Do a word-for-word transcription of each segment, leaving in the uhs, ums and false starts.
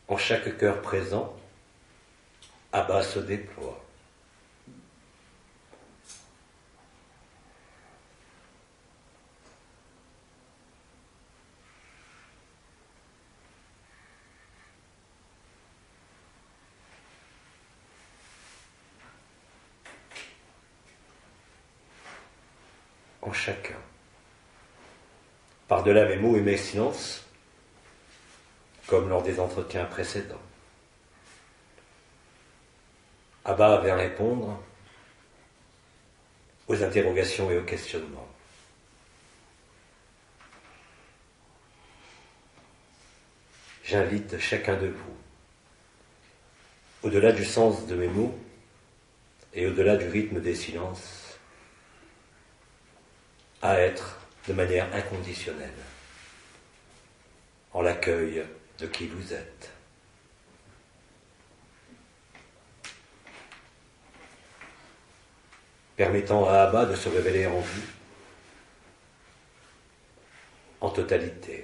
En chaque cœur présent, Abba se déploie. En chacun. Par-delà mes mots et mes silences, comme lors des entretiens précédents. Abba vient répondre aux interrogations et aux questionnements. J'invite chacun de vous, au-delà du sens de mes mots et au-delà du rythme des silences, à être de manière inconditionnelle en l'accueil de qui vous êtes. Permettant à Abba de se révéler en vous, en totalité.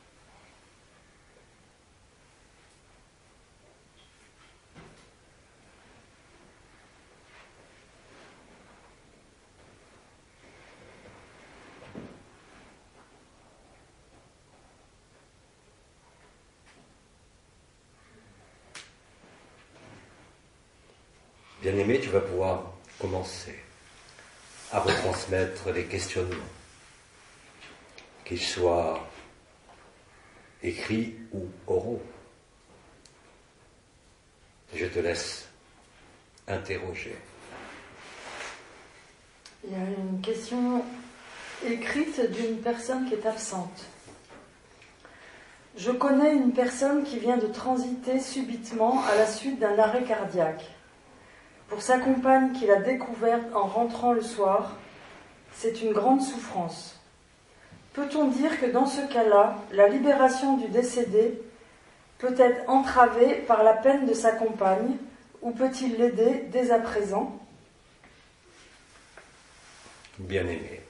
Bien-aimé, tu vas pouvoir commencer à retransmettre les questionnements, qu'ils soient écrits ou oraux. Je te laisse interroger. Il y a une question écrite d'une personne qui est absente. Je connais une personne qui vient de transiter subitement à la suite d'un arrêt cardiaque. Pour sa compagne qui l'a découverte en rentrant le soir, c'est une grande souffrance. Peut-on dire que dans ce cas-là, la libération du décédé peut être entravée par la peine de sa compagne, ou peut-il l'aider dès à présent ? Bien-aimé,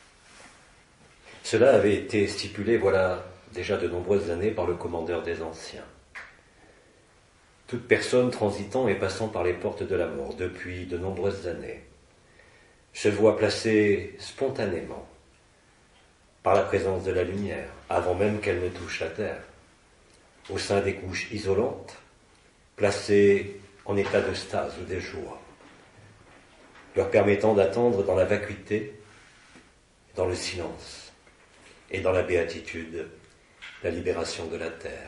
cela avait été stipulé voilà déjà de nombreuses années par le commandeur des anciens. Toute personne transitant et passant par les portes de la mort depuis de nombreuses années se voit placée spontanément par la présence de la lumière, avant même qu'elle ne touche la terre, au sein des couches isolantes, placée en état de stase ou de joie, leur permettant d'attendre dans la vacuité, dans le silence et dans la béatitude la libération de la terre.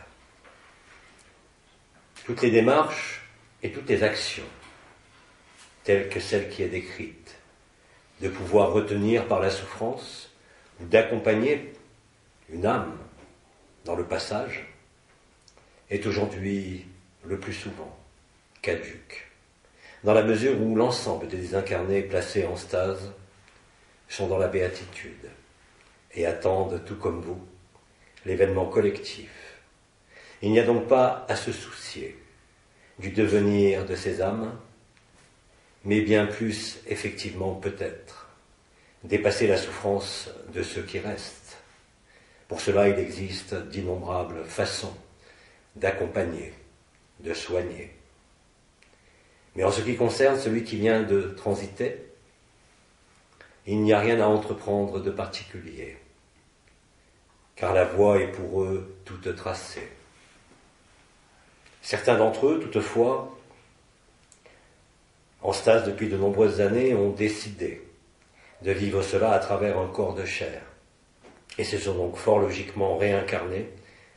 Toutes les démarches et toutes les actions, telles que celle qui est décrite, de pouvoir retenir par la souffrance ou d'accompagner une âme dans le passage, est aujourd'hui le plus souvent caduque, dans la mesure où l'ensemble des désincarnés placés en stase sont dans la béatitude et attendent, tout comme vous, l'événement collectif. Il n'y a donc pas à se soucier du devenir de ces âmes, mais bien plus, effectivement, peut-être, dépasser la souffrance de ceux qui restent. Pour cela, il existe d'innombrables façons d'accompagner, de soigner. Mais en ce qui concerne celui qui vient de transiter, il n'y a rien à entreprendre de particulier, car la voie est pour eux toute tracée. Certains d'entre eux, toutefois, en stase depuis de nombreuses années, ont décidé de vivre cela à travers un corps de chair, et se sont donc fort logiquement réincarnés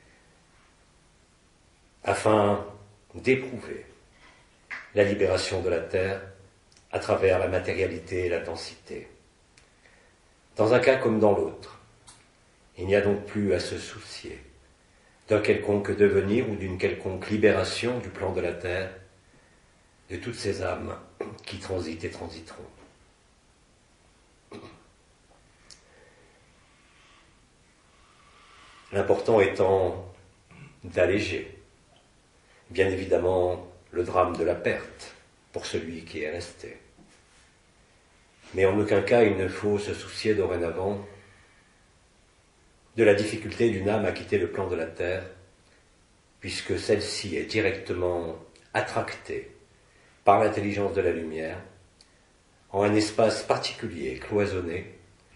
afin d'éprouver la libération de la terre à travers la matérialité et la densité. Dans un cas comme dans l'autre, il n'y a donc plus à se soucier d'un quelconque devenir ou d'une quelconque libération du plan de la terre de toutes ces âmes qui transitent et transiteront. L'important étant d'alléger, bien évidemment, le drame de la perte pour celui qui est resté. Mais en aucun cas il ne faut se soucier dorénavant de la difficulté d'une âme à quitter le plan de la terre puisque celle-ci est directement attractée par l'intelligence de la lumière en un espace particulier, cloisonné,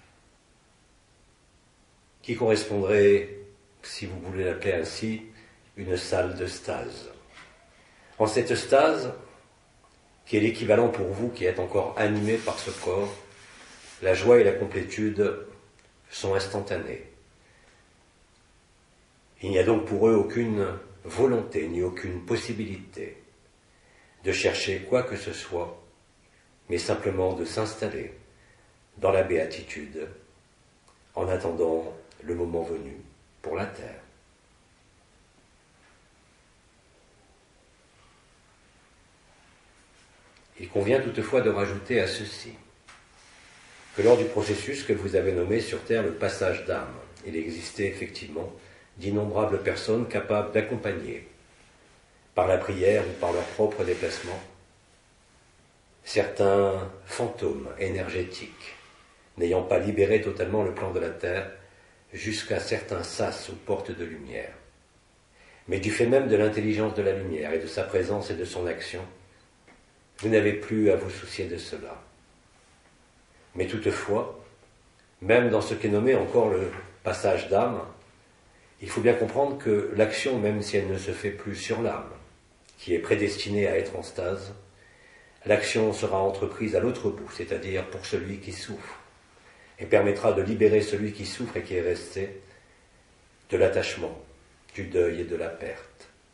qui correspondrait, si vous voulez l'appeler ainsi, une salle de stase. En cette stase, qui est l'équivalent pour vous qui êtes encore animé par ce corps, la joie et la complétude sont instantanées. Il n'y a donc pour eux aucune volonté ni aucune possibilité de chercher quoi que ce soit, mais simplement de s'installer dans la béatitude en attendant le moment venu pour la terre. Il convient toutefois de rajouter à ceci que lors du processus que vous avez nommé sur terre le passage d'âme, il existait effectivement d'innombrables personnes capables d'accompagner, par la prière ou par leur propre déplacement, certains fantômes énergétiques, n'ayant pas libéré totalement le plan de la terre jusqu'à certains sas ou portes de lumière. Mais du fait même de l'intelligence de la lumière et de sa présence et de son action, vous n'avez plus à vous soucier de cela. Mais toutefois, même dans ce qu'est nommé encore le passage d'âme, il faut bien comprendre que l'action, même si elle ne se fait plus sur l'âme, qui est prédestinée à être en stase, l'action sera entreprise à l'autre bout, c'est-à-dire pour celui qui souffre, et permettra de libérer celui qui souffre et qui est resté de l'attachement, du deuil et de la perte.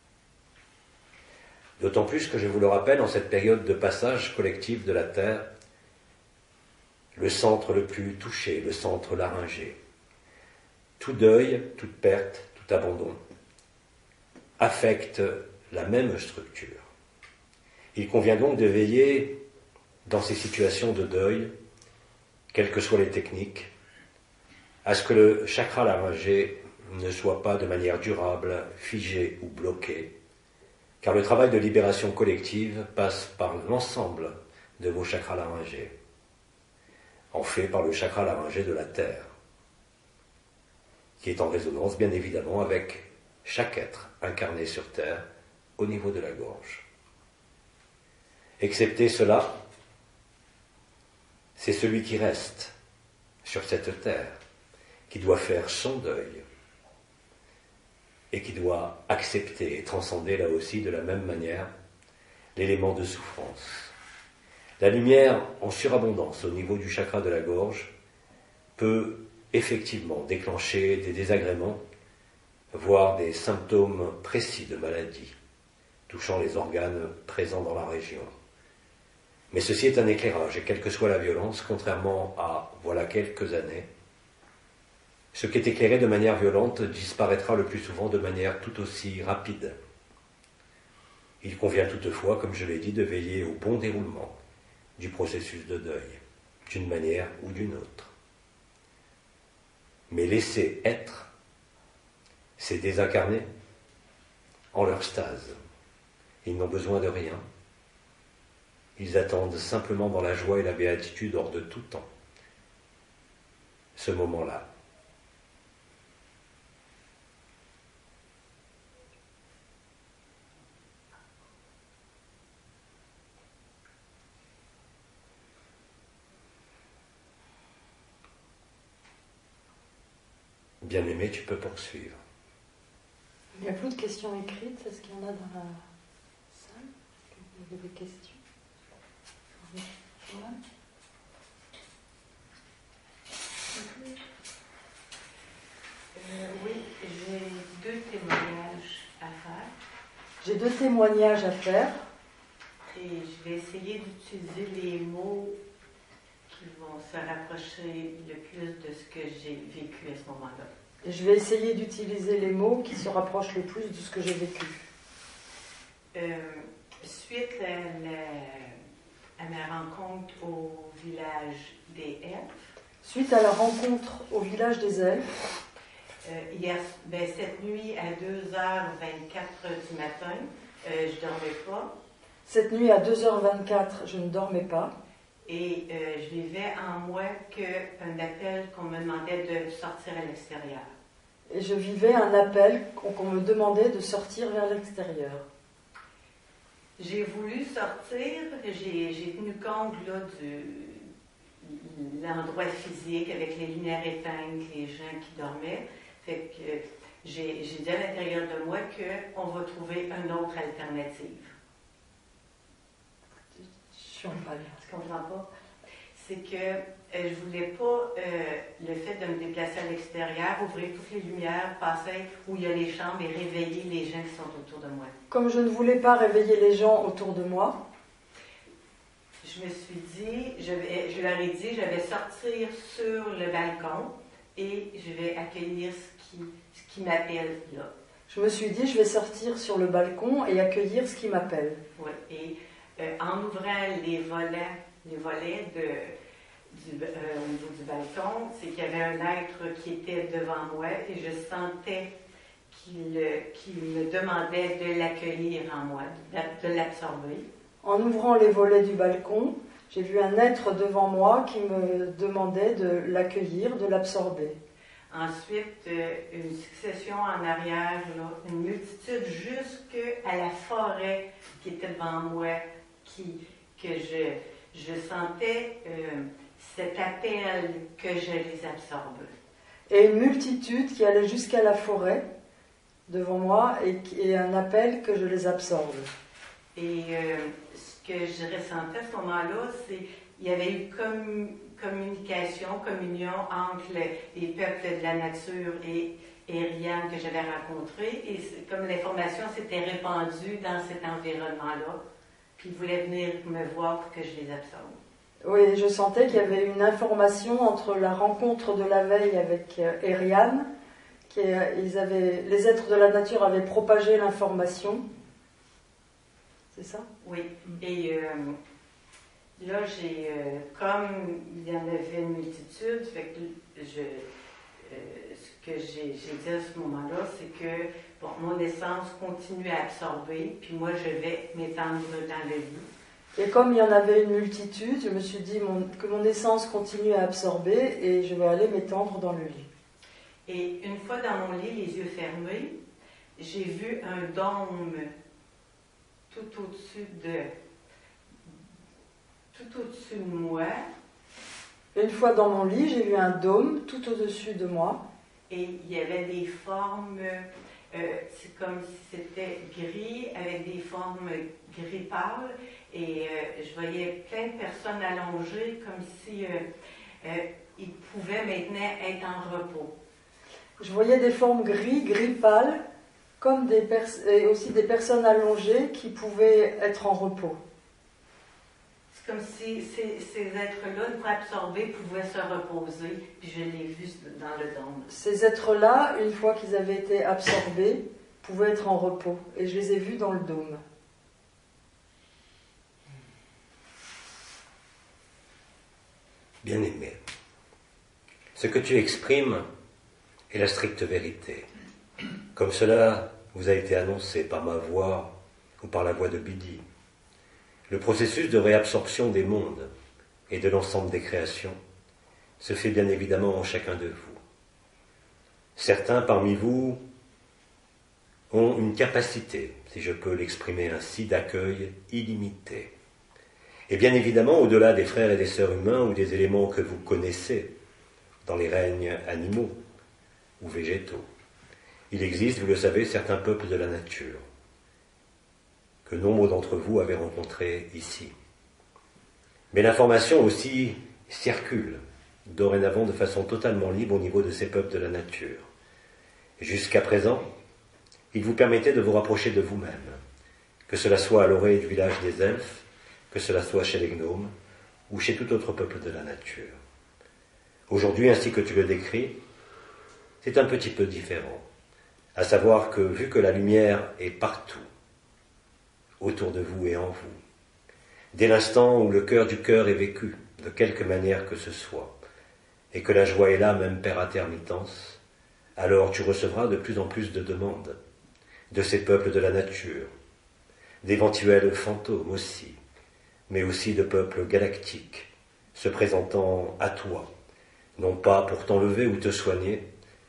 D'autant plus que je vous le rappelle, en cette période de passage collectif de la terre, le centre le plus touché, le centre laryngé, tout deuil, toute perte, tout abandon, affecte la même structure. Il convient donc de veiller, dans ces situations de deuil, quelles que soient les techniques, à ce que le chakra laryngé ne soit pas de manière durable, figé ou bloqué, car le travail de libération collective passe par l'ensemble de vos chakras laryngés, en fait par le chakra laryngé de la terre, qui est en résonance bien évidemment avec chaque être incarné sur terre au niveau de la gorge. Excepté cela, c'est celui qui reste sur cette terre qui doit faire son deuil et qui doit accepter et transcender là aussi de la même manière l'élément de souffrance. La lumière en surabondance au niveau du chakra de la gorge peut effectivement déclencher des désagréments, voire des symptômes précis de maladie touchant les organes présents dans la région. Mais ceci est un éclairage, et quelle que soit la violence, contrairement à voilà quelques années, ce qui est éclairé de manière violente disparaîtra le plus souvent de manière tout aussi rapide. Il convient toutefois, comme je l'ai dit, de veiller au bon déroulement du processus de deuil, d'une manière ou d'une autre. Mais laisser être, c'est désincarner en leur stase. Ils n'ont besoin de rien. Ils attendent simplement dans la joie et la béatitude hors de tout temps ce moment-là. Bien-aimé, tu peux poursuivre. Il n'y a plus de questions écrites. Est-ce qu'il y en a dans la salle? Est-ce que vous avez des questions? Voilà. Euh, oui, j'ai deux témoignages à faire. J'ai deux témoignages à faire. Et je vais essayer d'utiliser les mots qui vont se rapprocher le plus de ce que j'ai vécu à ce moment-là. Et je vais essayer d'utiliser les mots qui se rapprochent le plus de ce que j'ai vécu. Euh, suite à, la, à ma rencontre au village des Elfes, Suite à la rencontre au village des Elfes, euh, hier, ben, cette nuit à deux heures vingt-quatre du matin, euh, je ne dormais pas. Cette nuit à deux heures vingt-quatre, je ne dormais pas. Et euh, je vivais en moi qu'un appel qu'on me demandait de sortir à l'extérieur. et je vivais un appel qu'on qu'on me demandait de sortir vers l'extérieur. J'ai voulu sortir, j'ai, j'ai tenu compte là, de l'endroit physique avec les lumières éteintes, les gens qui dormaient. Fait que j'ai, j'ai dit à l'intérieur de moi qu'on va trouver une autre alternative. Je suis en balle. Tu comprends pas? C'est que euh, je voulais pas euh, le fait de me déplacer à l'extérieur, ouvrir toutes les lumières, passer où il y a les chambres et réveiller les gens qui sont autour de moi. Comme je ne voulais pas réveiller les gens autour de moi, Je me suis dit, je, vais, je leur ai dit, je vais sortir sur le balcon et je vais accueillir ce qui, ce qui m'appelle là. je me suis dit, je vais sortir sur le balcon et accueillir ce qui m'appelle. Ouais. Et euh, en ouvrant les volets, les volets de, du, euh, au niveau du balcon, c'est qu'il y avait un être qui était devant moi et je sentais qu'il, qu'il me demandait de l'accueillir en moi, de, de l'absorber. En ouvrant les volets du balcon, j'ai vu un être devant moi qui me demandait de l'accueillir, de l'absorber. Ensuite, euh, une succession en arrière, là, une multitude jusqu'à la forêt qui était devant moi, qui, que je, je sentais euh, cet appel que je les absorbe. Et une multitude qui allait jusqu'à la forêt devant moi et, et un appel que je les absorbe. Et euh, ce que je ressentais à ce moment-là, c'est qu'il y avait eu comme communication, communion entre les, les peuples de la nature et Ariane que j'avais rencontré. Et comme l'information s'était répandue dans cet environnement-là, puis ils voulaient venir me voir pour que je les absorbe. Oui, je sentais qu'il y avait une information entre la rencontre de la veille avec Ariane, qui, ils avaient, les êtres de la nature avaient propagé l'information. C'est ça? Oui. Et euh, là, j'ai, euh, comme il y en avait une multitude, fait que je, euh, ce que j'ai, j'ai dit à ce moment-là, c'est que bon, mon essence continue à absorber, puis moi, je vais m'étendre dans le lit. Et comme il y en avait une multitude, je me suis dit mon, que mon essence continue à absorber et je vais aller m'étendre dans le lit. Et une fois dans mon lit, les yeux fermés, j'ai vu un dôme tout au-dessus de, tout au-dessus de moi. Une fois dans mon lit, j'ai vu un dôme tout au-dessus de moi. Et il y avait des formes, euh, c'est comme si c'était gris, avec des formes gris pâles. Et euh, je voyais plein de personnes allongées, comme si euh, euh, ils pouvaient maintenant être en repos. Je voyais des formes gris, gris pâle, comme des pers- et aussi des personnes allongées qui pouvaient être en repos. C'est comme si ces, ces êtres-là, une fois absorbés, pouvaient se reposer, puis je l'ai vu dans le dôme. Ces êtres-là, une fois qu'ils avaient été absorbés, pouvaient être en repos, et je les ai vus dans le dôme. Bien-aimé, ce que tu exprimes est la stricte vérité. Comme cela vous a été annoncé par ma voix ou par la voix de Bidi. Le processus de réabsorption des mondes et de l'ensemble des créations se fait bien évidemment en chacun de vous. Certains parmi vous ont une capacité, si je peux l'exprimer ainsi, d'accueil illimité. Et bien évidemment, au-delà des frères et des sœurs humains ou des éléments que vous connaissez dans les règnes animaux ou végétaux, il existe, vous le savez, certains peuples de la nature que nombre d'entre vous avez rencontrés ici. Mais l'information aussi circule dorénavant de façon totalement libre au niveau de ces peuples de la nature. Jusqu'à présent, il vous permettait de vous rapprocher de vous-même, que cela soit à l'orée du village des elfes, que cela soit chez les gnomes ou chez tout autre peuple de la nature. Aujourd'hui, ainsi que tu le décris, c'est un petit peu différent. À savoir que, vu que la lumière est partout, autour de vous et en vous, dès l'instant où le cœur du cœur est vécu, de quelque manière que ce soit, et que la joie est là, même per intermittence, alors tu recevras de plus en plus de demandes de ces peuples de la nature, d'éventuels fantômes aussi, mais aussi de peuples galactiques, se présentant à toi, non pas pour t'enlever ou te soigner,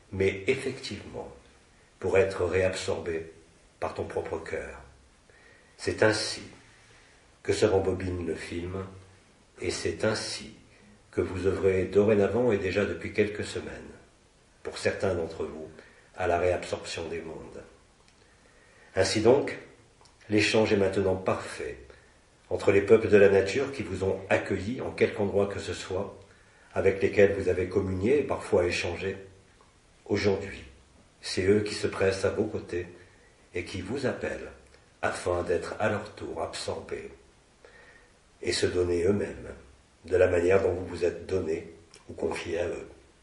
mais effectivement pour être réabsorbé par ton propre cœur. C'est ainsi que se rembobine le film, et c'est ainsi que vous œuvrez dorénavant et déjà depuis quelques semaines, pour certains d'entre vous, à la réabsorption des mondes. Ainsi donc, l'échange est maintenant parfait entre les peuples de la nature qui vous ont accueillis en quelque endroit que ce soit, avec lesquels vous avez communié et parfois échangé. Aujourd'hui, c'est eux qui se pressent à vos côtés et qui vous appellent afin d'être à leur tour absorbés et se donner eux-mêmes de la manière dont vous vous êtes donnés ou confiés à eux.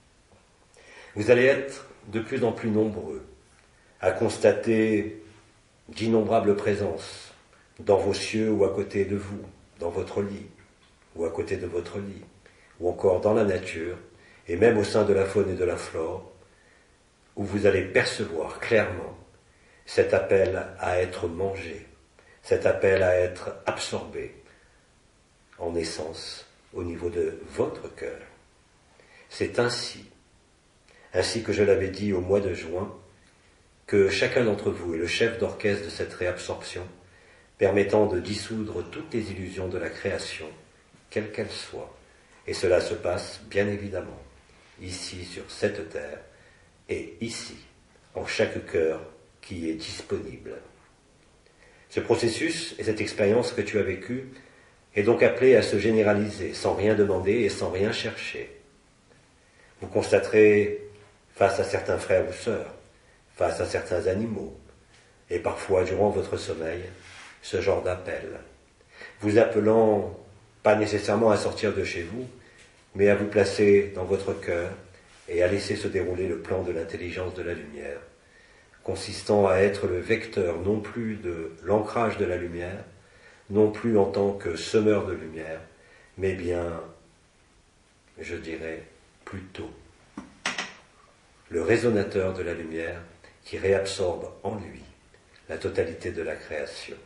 Vous allez être de plus en plus nombreux à constater d'innombrables présences dans vos cieux ou à côté de vous, dans votre lit ou à côté de votre lit, ou encore dans la nature et même au sein de la faune et de la flore, où vous allez percevoir clairement cet appel à être mangé, cet appel à être absorbé en essence au niveau de votre cœur. C'est ainsi, ainsi que je l'avais dit au mois de juin, que chacun d'entre vous est le chef d'orchestre de cette réabsorption, permettant de dissoudre toutes les illusions de la création, quelles qu'elles soient. Et cela se passe, bien évidemment, ici sur cette terre, et ici, en chaque cœur qui est disponible. Ce processus et cette expérience que tu as vécue est donc appelé à se généraliser, sans rien demander et sans rien chercher. Vous constaterez, face à certains frères ou sœurs, face à certains animaux, et parfois durant votre sommeil, ce genre d'appel, vous appelant pas nécessairement à sortir de chez vous, mais à vous placer dans votre cœur et à laisser se dérouler le plan de l'intelligence de la lumière, consistant à être le vecteur non plus de l'ancrage de la lumière, non plus en tant que semeur de lumière, mais bien, je dirais, plutôt le résonateur de la lumière qui réabsorbe en lui la totalité de la création.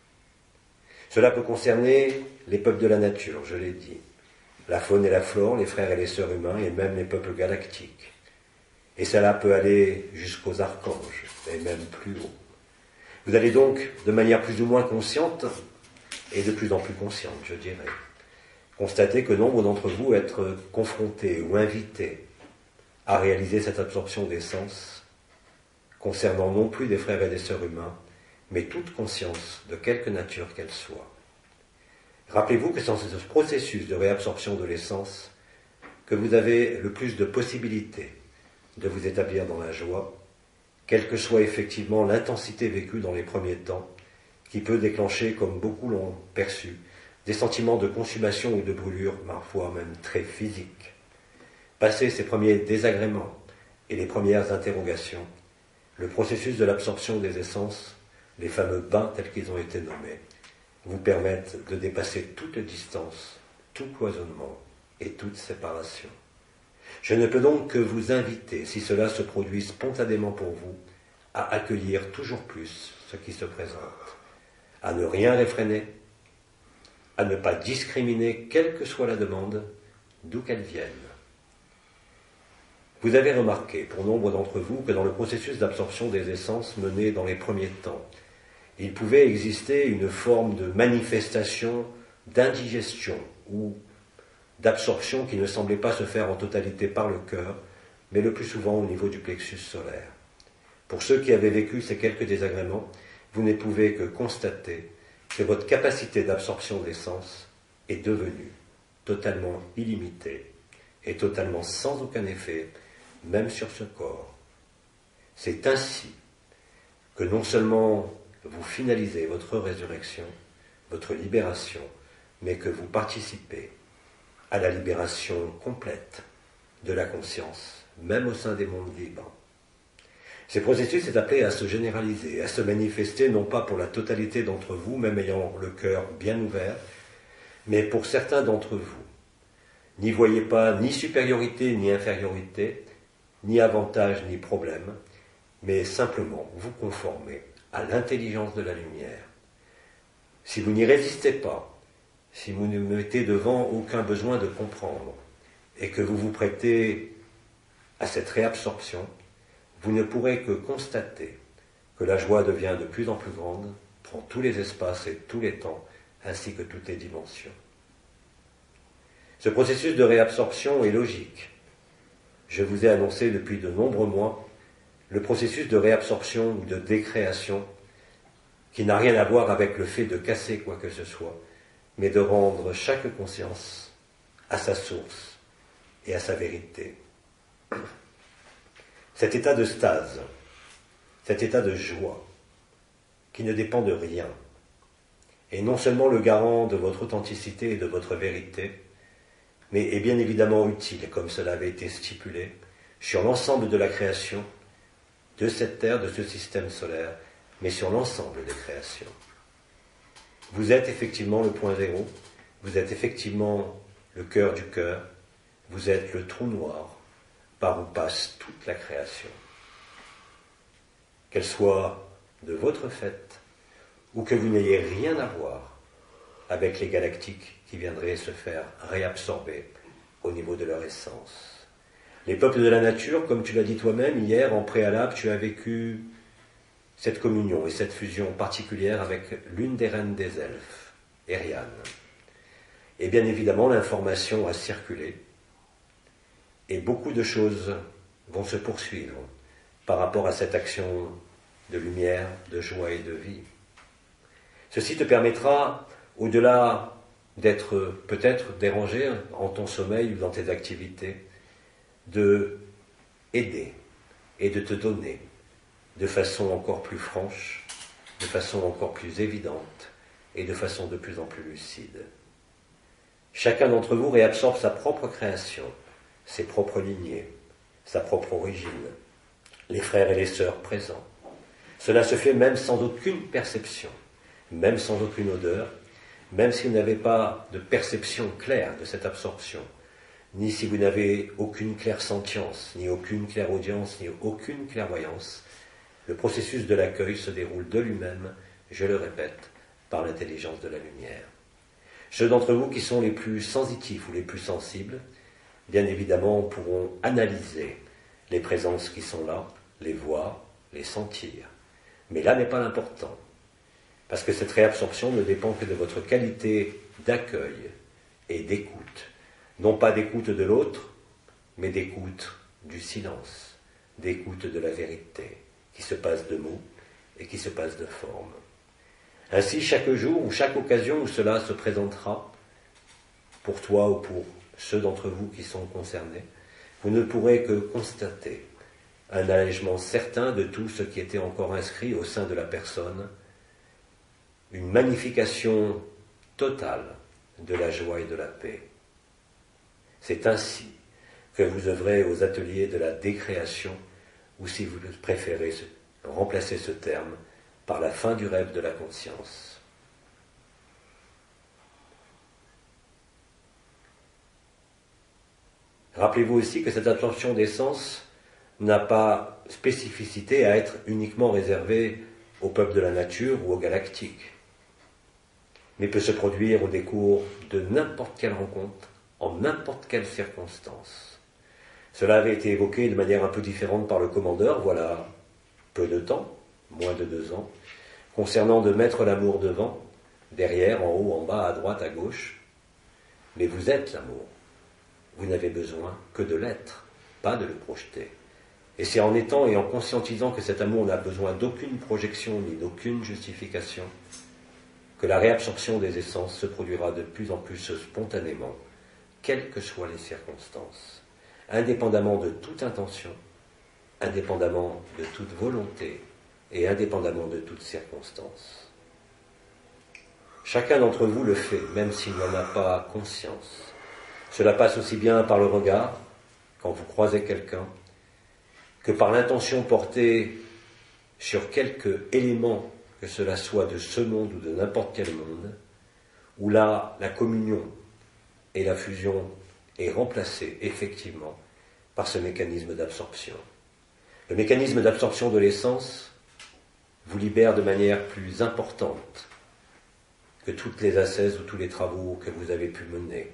Cela peut concerner les peuples de la nature, je l'ai dit, la faune et la flore, les frères et les sœurs humains, et même les peuples galactiques. Et cela peut aller jusqu'aux archanges, et même plus haut. Vous allez donc, de manière plus ou moins consciente, et de plus en plus consciente, je dirais, constater que nombre d'entre vous être confrontés ou invités à réaliser cette absorption des sens, concernant non plus des frères et des sœurs humains, mais toute conscience de quelque nature qu'elle soit. Rappelez-vous que c'est dans ce processus de réabsorption de l'essence que vous avez le plus de possibilités de vous établir dans la joie, quelle que soit effectivement l'intensité vécue dans les premiers temps, qui peut déclencher, comme beaucoup l'ont perçu, des sentiments de consommation ou de brûlure, parfois même très physiques. Passé ces premiers désagréments et les premières interrogations, le processus de l'absorption des essences, les fameux bains tels qu'ils ont été nommés, vous permettent de dépasser toute distance, tout cloisonnement et toute séparation. Je ne peux donc que vous inviter, si cela se produit spontanément pour vous, à accueillir toujours plus ce qui se présente, à ne rien réfréner, à ne pas discriminer quelle que soit la demande, d'où qu'elle vienne. Vous avez remarqué, pour nombre d'entre vous, que dans le processus d'absorption des essences mené dans les premiers temps, il pouvait exister une forme de manifestation d'indigestion ou d'absorption qui ne semblait pas se faire en totalité par le cœur, mais le plus souvent au niveau du plexus solaire. Pour ceux qui avaient vécu ces quelques désagréments, vous ne pouvez que constater que votre capacité d'absorption des sens est devenue totalement illimitée et totalement sans aucun effet, même sur ce corps. C'est ainsi que non seulement vous finalisez votre résurrection, votre libération, mais que vous participez à la libération complète de la conscience, même au sein des mondes libres. Ce processus est appelé à se généraliser, à se manifester non pas pour la totalité d'entre vous, même ayant le cœur bien ouvert, mais pour certains d'entre vous. N'y voyez pas ni supériorité ni infériorité, ni avantage ni problème, mais simplement vous conformer à l'intelligence de la lumière. Si vous n'y résistez pas, si vous ne mettez devant aucun besoin de comprendre, et que vous vous prêtez à cette réabsorption, vous ne pourrez que constater que la joie devient de plus en plus grande, prend tous les espaces et tous les temps, ainsi que toutes les dimensions. Ce processus de réabsorption est logique. Je vous ai annoncé depuis de nombreux mois le processus de réabsorption ou de décréation qui n'a rien à voir avec le fait de casser quoi que ce soit, mais de rendre chaque conscience à sa source et à sa vérité. Cet état de stase, cet état de joie, qui ne dépend de rien, est non seulement le garant de votre authenticité et de votre vérité, mais est bien évidemment utile, comme cela avait été stipulé, sur l'ensemble de la création, de cette Terre, de ce système solaire, mais sur l'ensemble des créations. Vous êtes effectivement le point zéro, vous êtes effectivement le cœur du cœur, vous êtes le trou noir par où passe toute la création. Qu'elle soit de votre fait, ou que vous n'ayez rien à voir avec les galactiques qui viendraient se faire réabsorber au niveau de leur essence. Les peuples de la nature, comme tu l'as dit toi-même, hier en préalable, tu as vécu cette communion et cette fusion particulière avec l'une des reines des elfes, Eriane. Et bien évidemment, l'information a circulé et beaucoup de choses vont se poursuivre par rapport à cette action de lumière, de joie et de vie. Ceci te permettra, au-delà d'être peut-être dérangé en ton sommeil ou dans tes activités, de aider et de te donner de façon encore plus franche, de façon encore plus évidente et de façon de plus en plus lucide. Chacun d'entre vous réabsorbe sa propre création, ses propres lignées, sa propre origine, les frères et les sœurs présents. Cela se fait même sans aucune perception, même sans aucune odeur, même si vous n'avez pas de perception claire de cette absorption, ni si vous n'avez aucune clairsentience, ni aucune clairaudience, ni aucune clairvoyance, le processus de l'accueil se déroule de lui-même, je le répète, par l'intelligence de la lumière. Ceux d'entre vous qui sont les plus sensitifs ou les plus sensibles, bien évidemment, pourront analyser les présences qui sont là, les voir, les sentir. Mais là n'est pas l'important, parce que cette réabsorption ne dépend que de votre qualité d'accueil et d'écoute. Non pas d'écoute de l'autre, mais d'écoute du silence, d'écoute de la vérité, qui se passe de mots et qui se passe de forme. Ainsi, chaque jour ou chaque occasion où cela se présentera, pour toi ou pour ceux d'entre vous qui sont concernés, vous ne pourrez que constater un allègement certain de tout ce qui était encore inscrit au sein de la personne, une magnification totale de la joie et de la paix. C'est ainsi que vous œuvrez aux ateliers de la décréation, ou si vous préférez remplacer ce terme par la fin du rêve de la conscience. Rappelez-vous aussi que cette absorption d'essence n'a pas spécificité à être uniquement réservée au peuple de la nature ou aux galactiques, mais peut se produire au décours de n'importe quelle rencontre, en n'importe quelle circonstance. Cela avait été évoqué de manière un peu différente par le commandeur, voilà peu de temps, moins de deux ans, concernant de mettre l'amour devant, derrière, en haut, en bas, à droite, à gauche. Mais vous êtes l'amour. Vous n'avez besoin que de l'être, pas de le projeter. Et c'est en étant et en conscientisant que cet amour n'a besoin d'aucune projection ni d'aucune justification que la réabsorption des essences se produira de plus en plus spontanément, quelles que soient les circonstances, indépendamment de toute intention, indépendamment de toute volonté et indépendamment de toute circonstance. Chacun d'entre vous le fait, même s'il n'en a pas conscience. Cela passe aussi bien par le regard, quand vous croisez quelqu'un, que par l'intention portée sur quelque élément, que cela soit de ce monde ou de n'importe quel monde, où là, la communion et la fusion est remplacée effectivement par ce mécanisme d'absorption. Le mécanisme d'absorption de l'essence vous libère de manière plus importante que toutes les ascèses ou tous les travaux que vous avez pu mener.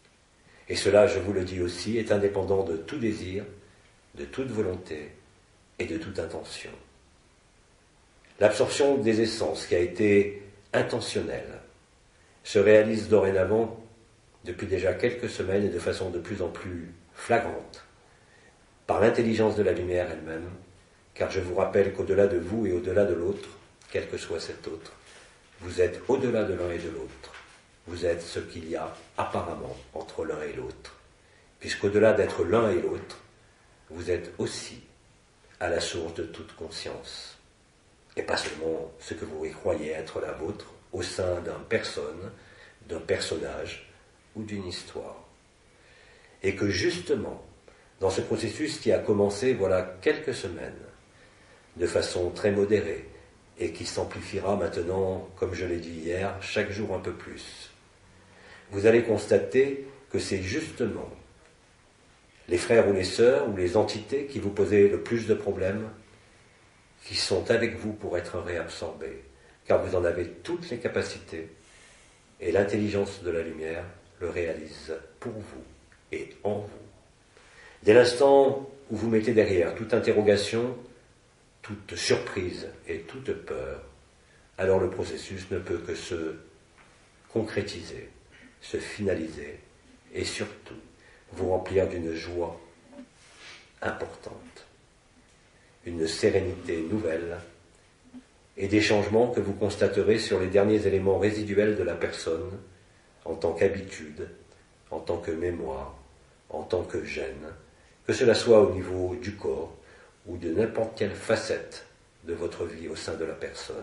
Et cela, je vous le dis aussi, est indépendant de tout désir, de toute volonté et de toute intention. L'absorption des essences qui a été intentionnelle se réalise dorénavant depuis déjà quelques semaines et de façon de plus en plus flagrante par l'intelligence de la lumière elle-même, car je vous rappelle qu'au-delà de vous et au-delà de l'autre, quel que soit cet autre, vous êtes au-delà de l'un et de l'autre. Vous êtes ce qu'il y a apparemment entre l'un et l'autre, puisqu'au-delà d'être l'un et l'autre, vous êtes aussi à la source de toute conscience, et pas seulement ce que vous y croyez être la vôtre au sein d'une personne, d'un personnage ou d'une histoire. Et que justement, dans ce processus qui a commencé voilà quelques semaines, de façon très modérée, et qui s'amplifiera maintenant, comme je l'ai dit hier, chaque jour un peu plus, vous allez constater que c'est justement les frères ou les sœurs ou les entités qui vous posaient le plus de problèmes, qui sont avec vous pour être réabsorbés, car vous en avez toutes les capacités, et l'intelligence de la lumière le réalise pour vous et en vous. Dès l'instant où vous mettez derrière toute interrogation, toute surprise et toute peur, alors le processus ne peut que se concrétiser, se finaliser et surtout vous remplir d'une joie importante, une sérénité nouvelle et des changements que vous constaterez sur les derniers éléments résiduels de la personne en tant qu'habitude, en tant que mémoire, en tant que gêne, que cela soit au niveau du corps ou de n'importe quelle facette de votre vie au sein de la personne.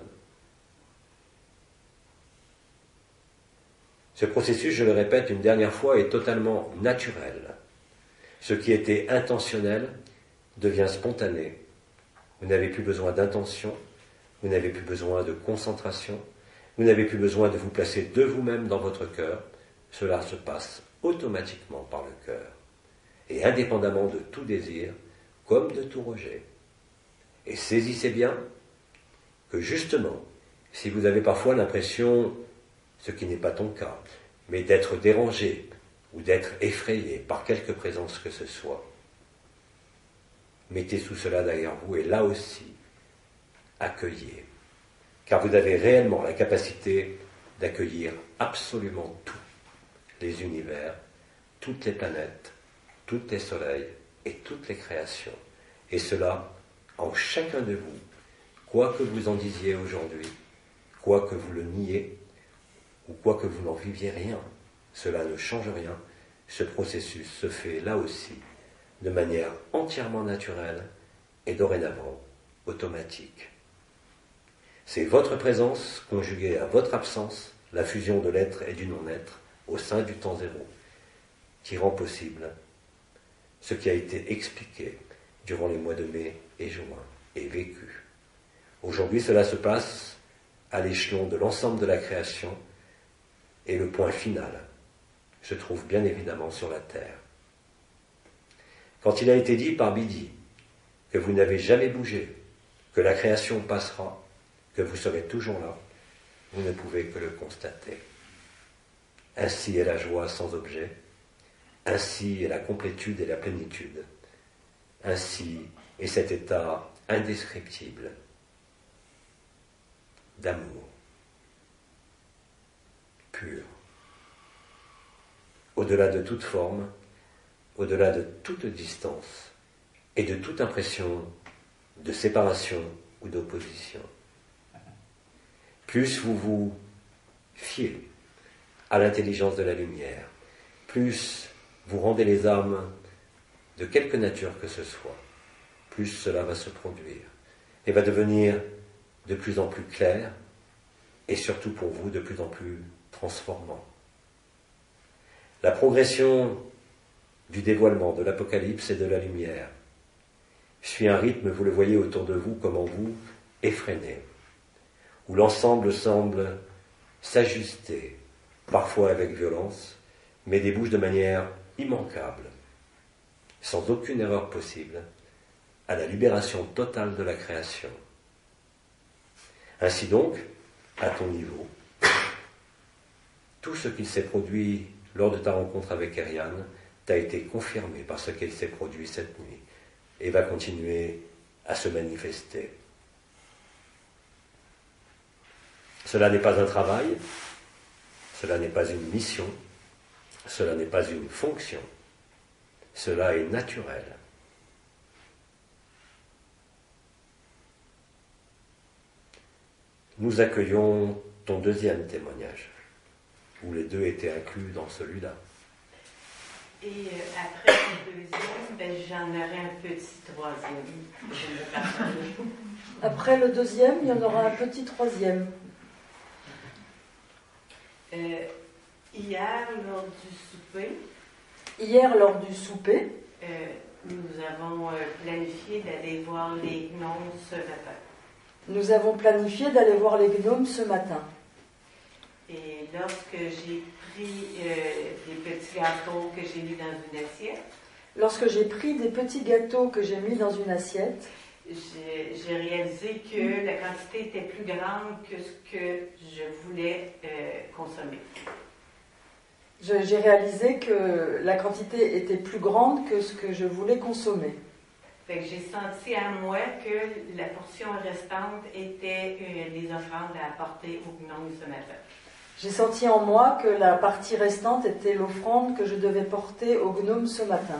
Ce processus, je le répète une dernière fois, est totalement naturel. Ce qui était intentionnel devient spontané. Vous n'avez plus besoin d'intention, vous n'avez plus besoin de concentration, vous n'avez plus besoin de vous placer de vous-même dans votre cœur. Cela se passe automatiquement par le cœur, et indépendamment de tout désir, comme de tout rejet. Et saisissez bien que justement, si vous avez parfois l'impression, ce qui n'est pas ton cas, mais d'être dérangé ou d'être effrayé par quelque présence que ce soit, mettez tout cela derrière vous et là aussi, accueillez. Car vous avez réellement la capacité d'accueillir absolument tout, les univers, toutes les planètes, tous les soleils et toutes les créations. Et cela en chacun de vous, quoi que vous en disiez aujourd'hui, quoi que vous le niez, ou quoi que vous n'en viviez rien, cela ne change rien. Ce processus se fait là aussi de manière entièrement naturelle et dorénavant automatique. C'est votre présence conjuguée à votre absence, la fusion de l'être et du non-être au sein du temps zéro, qui rend possible ce qui a été expliqué durant les mois de mai et juin et vécu. Aujourd'hui, cela se passe à l'échelon de l'ensemble de la création et le point final se trouve bien évidemment sur la terre. Quand il a été dit par Bidi que vous n'avez jamais bougé, que la création passera, que vous serez toujours là, vous ne pouvez que le constater. Ainsi est la joie sans objet, ainsi est la complétude et la plénitude, ainsi est cet état indescriptible d'amour pur, au-delà de toute forme, au-delà de toute distance et de toute impression de séparation ou d'opposition. Plus vous vous fiez à l'intelligence de la lumière, plus vous rendez les âmes de quelque nature que ce soit, plus cela va se produire et va devenir de plus en plus clair et surtout pour vous de plus en plus transformant. La progression du dévoilement de l'Apocalypse et de la lumière suit un rythme, vous le voyez autour de vous comme en vous, effréné, où l'ensemble semble s'ajuster, parfois avec violence, mais débouche de manière immanquable, sans aucune erreur possible, à la libération totale de la création. Ainsi donc, à ton niveau, tout ce qui s'est produit lors de ta rencontre avec Ariane t'a été confirmé par ce qu'il s'est produit cette nuit et va continuer à se manifester. Cela n'est pas un travail, cela n'est pas une mission, cela n'est pas une fonction, cela est naturel. Nous accueillons ton deuxième témoignage, où les deux étaient inclus dans celui-là. Et euh, après le deuxième, ben, j'en aurai un petit troisième. Je vais partager. Après le deuxième, il y en aura un petit troisième. Euh, hier, lors du souper, Hier, lors du souper, euh, nous avons euh, planifié d'aller voir les gnomes ce matin. nous avons planifié d'aller voir les gnomes ce matin. Et lorsque j'ai pris euh, des petits gâteaux que j'ai mis dans une assiette, Lorsque j'ai pris des petits gâteaux que j'ai mis dans une assiette, j'ai j'ai réalisé que la quantité était plus grande que ce que je voulais euh, consommer. je- j'ai réalisé que la quantité était plus grande que ce que je voulais consommer. Fait que j'ai senti à moi que la portion restante était euh, les offrandes à apporter aux gnomes ce matin. J'ai senti en moi que la partie restante était l'offrande que je devais porter aux gnomes ce matin.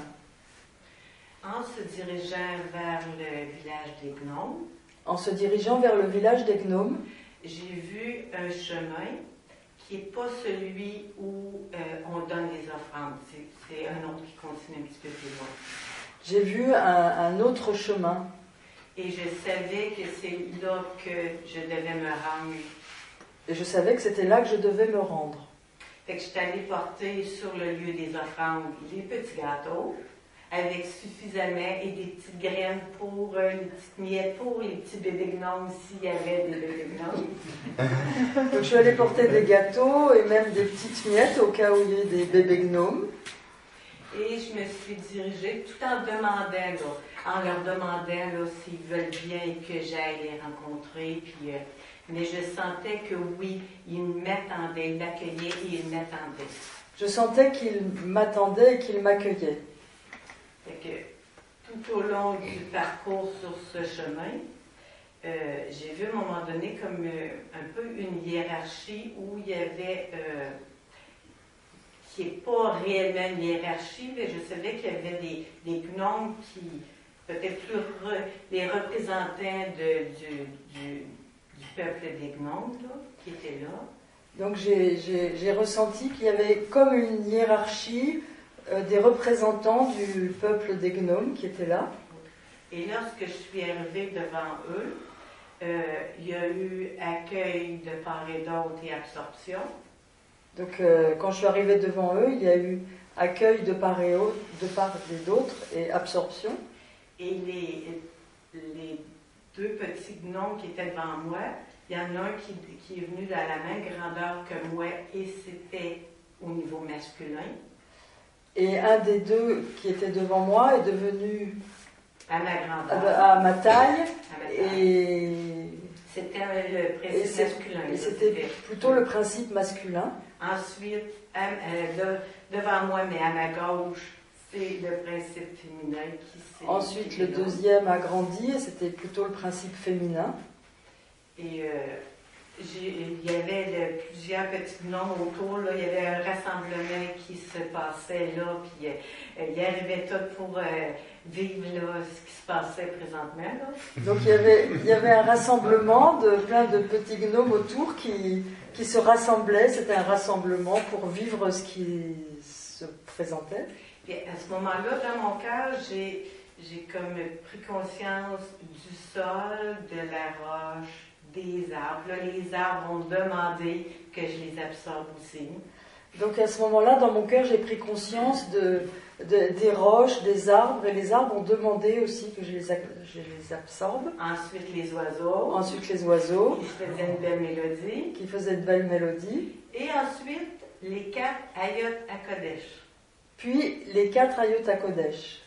En se dirigeant vers le village des gnomes, En se dirigeant vers le village des gnomes, j'ai vu un chemin qui n'est pas celui où euh, on donne les offrandes. C'est, c'est un autre qui continue un petit peu plus loin. j'ai vu un, un autre chemin. Et je savais que c'est là que je devais me rendre. Et je savais que c'était là que je devais me rendre. Fait que je suis allée porter sur le lieu des offrandes les petits gâteaux, avec suffisamment et des petites graines pour euh, les petites miettes pour les petits bébés gnomes s'il y avait des bébés gnomes. Donc je suis allée porter des gâteaux et même des petites miettes au cas où il y ait des bébés gnomes. Et je me suis dirigée tout en demandant, là, en leur demandant là, s'ils veulent bien que j'aille les rencontrer. Puis, euh, mais je sentais que oui, ils m'attendaient, ils m'accueillaient et ils m'attendaient. Je sentais qu'ils m'attendaient et qu'ils m'accueillaient. Fait que tout au long du parcours sur ce chemin, euh, j'ai vu à un moment donné comme euh, un peu une hiérarchie où il y avait, euh, qui n'est pas réellement une hiérarchie, mais je savais qu'il y avait des, des gnomes qui, peut-être plus re- les représentants de, du, du, du peuple des gnomes, là, qui étaient là. Donc j'ai, j'ai, j'ai ressenti qu'il y avait comme une hiérarchie euh, des représentants du peuple des gnomes qui étaient là. Et lorsque je suis arrivée devant eux, euh, il y a eu accueil de part et d'autre et absorption. Donc euh, quand je suis arrivée devant eux, il y a eu accueil de part et, autre, de part et d'autre et absorption. Et les, les deux petits gnomes qui étaient devant moi, il y en a un qui, qui est venu à la même grandeur que moi et c'était au niveau masculin. Et un des deux qui était devant moi est devenu À ma grandeur. à, à ma taille. À ma taille. Et, C'était le principe et, c'est- masculin. et là, c'était plutôt le principe masculin. Ensuite, à- euh, là, devant moi, mais à ma gauche, c'est le principe féminin qui s'est. Ensuite, qui le est là. deuxième a grandi et c'était plutôt le principe féminin. Et euh, j'ai- il y avait le- plusieurs petits gnomes autour, là. Il y avait un rassemblement qui se passait là, puis euh, il arrivait tout pour euh, vivre là, ce qui se passait présentement. Là. Donc il y avait, il y avait un rassemblement de plein de petits gnomes autour qui, qui se rassemblaient. C'était un rassemblement pour vivre ce qui se présentait. Et à ce moment-là, dans mon cœur, j'ai, j'ai comme pris conscience du sol, de la roche, des arbres. Là, les arbres ont demandé que je les absorbe aussi. Donc à ce moment-là, dans mon cœur, j'ai pris conscience de, de- des roches, des arbres, et les arbres ont demandé aussi que je les, ac- je les absorbe. Ensuite, les oiseaux. Ensuite, les oiseaux, Ils faisaient une belle mélodie. qui faisaient de belles mélodies. Et ensuite, les quatre Ayot à Kodesh. Puis les quatre Ayot à Kodesh.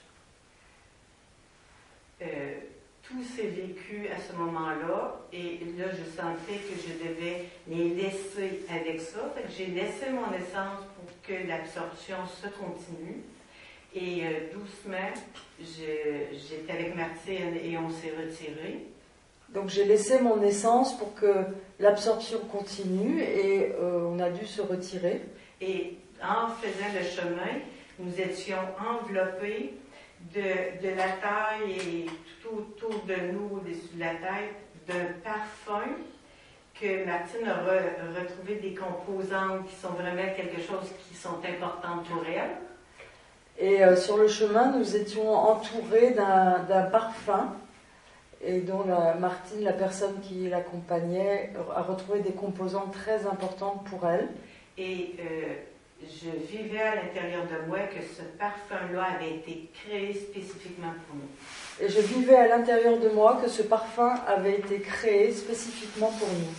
Euh, tout s'est vécu à ce moment-là, et là, je sentais que je devais les laisser avec ça. Fait que j'ai laissé mon essence pour que l'absorption se continue. Et euh, doucement, je- j'étais avec Martine et on s'est retiré. Donc j'ai laissé mon essence pour que l'absorption continue et euh, on a dû se retirer. Et en faisant le chemin, nous étions enveloppés de, de la taille et tout autour de nous, au-dessus de la tête, d'un parfum que Martine a re- retrouvé des composantes qui sont vraiment quelque chose qui sont importantes pour elle. Et euh, sur le chemin, nous étions entourés d'un, d'un parfum et dont la, Martine, la personne qui l'accompagnait, a retrouvé des composantes très importantes pour elle. Et euh, je vivais à l'intérieur de moi que ce parfum-là avait été créé spécifiquement pour nous. Et je vivais à l'intérieur de moi que ce parfum avait été créé spécifiquement pour nous.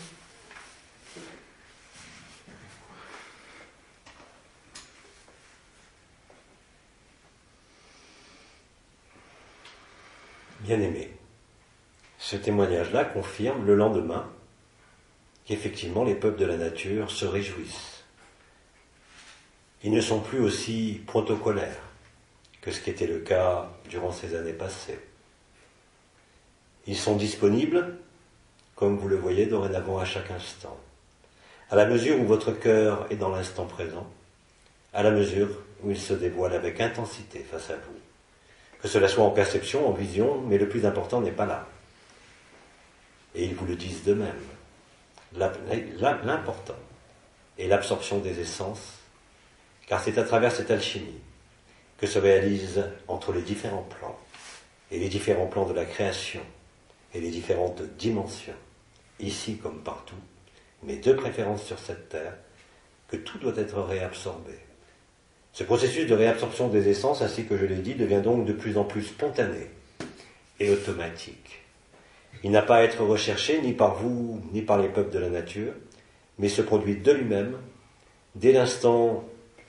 Bien-aimé, ce témoignage-là confirme le lendemain qu'effectivement les peuples de la nature se réjouissent. Ils ne sont plus aussi protocolaires que ce qui était le cas durant ces années passées. Ils sont disponibles, comme vous le voyez dorénavant à chaque instant, à la mesure où votre cœur est dans l'instant présent, à la mesure où il se dévoile avec intensité face à vous. Que cela soit en perception, en vision, mais le plus important n'est pas là. Et ils vous le disent d'eux-mêmes. L'important est l'absorption des essences, car c'est à travers cette alchimie que se réalise entre les différents plans, et les différents plans de la création, et les différentes dimensions, ici comme partout, mais de préférence sur cette terre, que tout doit être réabsorbé. Ce processus de réabsorption des essences, ainsi que je l'ai dit, devient donc de plus en plus spontané et automatique. Il n'a pas à être recherché ni par vous, ni par les peuples de la nature, mais se produit de lui-même, dès l'instant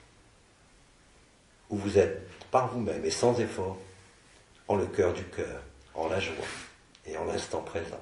où vous êtes par vous-même et sans effort, en le cœur du cœur, en la joie et en l'instant présent.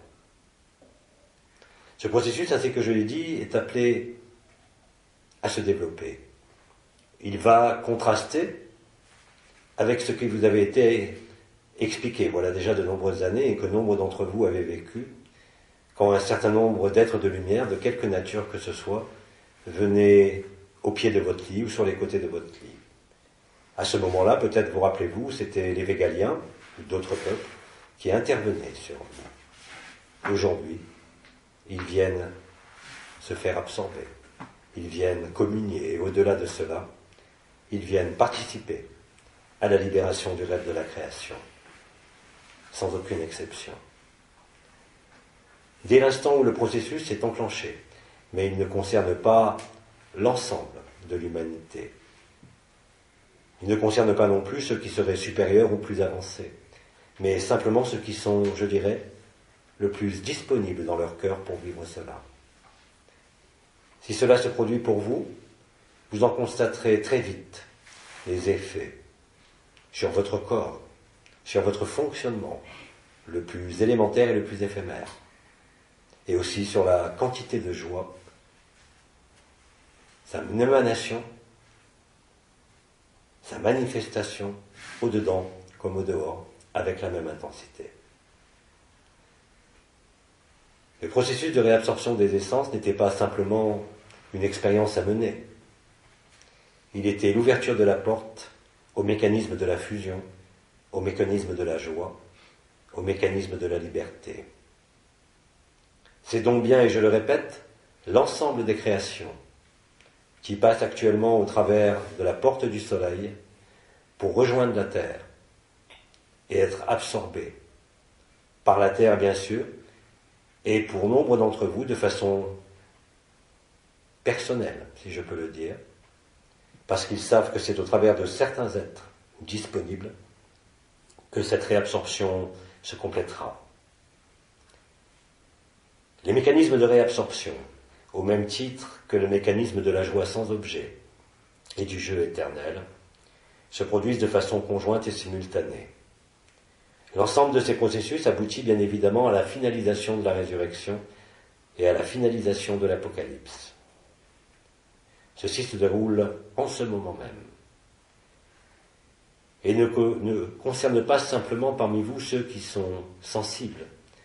Ce processus, ainsi que je l'ai dit, est appelé à se développer. Il va contraster avec ce qui vous avait été expliqué, voilà déjà de nombreuses années, et que nombre d'entre vous avaient vécu, quand un certain nombre d'êtres de lumière, de quelque nature que ce soit, venaient au pied de votre lit ou sur les côtés de votre lit. À ce moment-là, peut-être vous rappelez-vous, c'était les Végaliens, ou d'autres peuples, qui intervenaient sur vous. Aujourd'hui, ils viennent se faire absorber, ils viennent communier, et au-delà de cela, ils viennent participer à la libération du rêve de la création, sans aucune exception. Dès l'instant où le processus s'est enclenché, mais il ne concerne pas l'ensemble de l'humanité. Il ne concerne pas non plus ceux qui seraient supérieurs ou plus avancés, mais simplement ceux qui sont, je dirais, le plus disponibles dans leur cœur pour vivre cela. Si cela se produit pour vous, vous en constaterez très vite les effets sur votre corps, sur votre fonctionnement, le plus élémentaire et le plus éphémère, et aussi sur la quantité de joie, sa émanation, sa manifestation, au-dedans comme au-dehors, avec la même intensité. Le processus de réabsorption des essences n'était pas simplement une expérience à mener. Il était l'ouverture de la porte au mécanisme de la fusion, au mécanisme de la joie, au mécanisme de la liberté. C'est donc bien, et je le répète, l'ensemble des créations qui passent actuellement au travers de la porte du soleil pour rejoindre la terre et être absorbées par la terre, bien sûr, et pour nombre d'entre vous de façon personnelle, si je peux le dire, parce qu'ils savent que c'est au travers de certains êtres disponibles que cette réabsorption se complétera. Les mécanismes de réabsorption, au même titre que le mécanisme de la joie sans objet et du jeu éternel, se produisent de façon conjointe et simultanée. L'ensemble de ces processus aboutit bien évidemment à la finalisation de la résurrection et à la finalisation de l'Apocalypse. Ceci se déroule en ce moment même. et ne, ne concerne pas simplement parmi vous ceux qui sont sensibles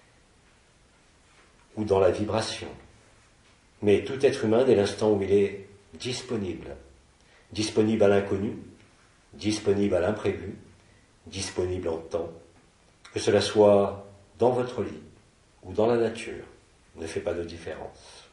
ou dans la vibration, mais tout être humain dès l'instant où il est disponible, disponible à l'inconnu, disponible à l'imprévu, disponible en temps, que cela soit dans votre lit ou dans la nature, ne fait pas de différence.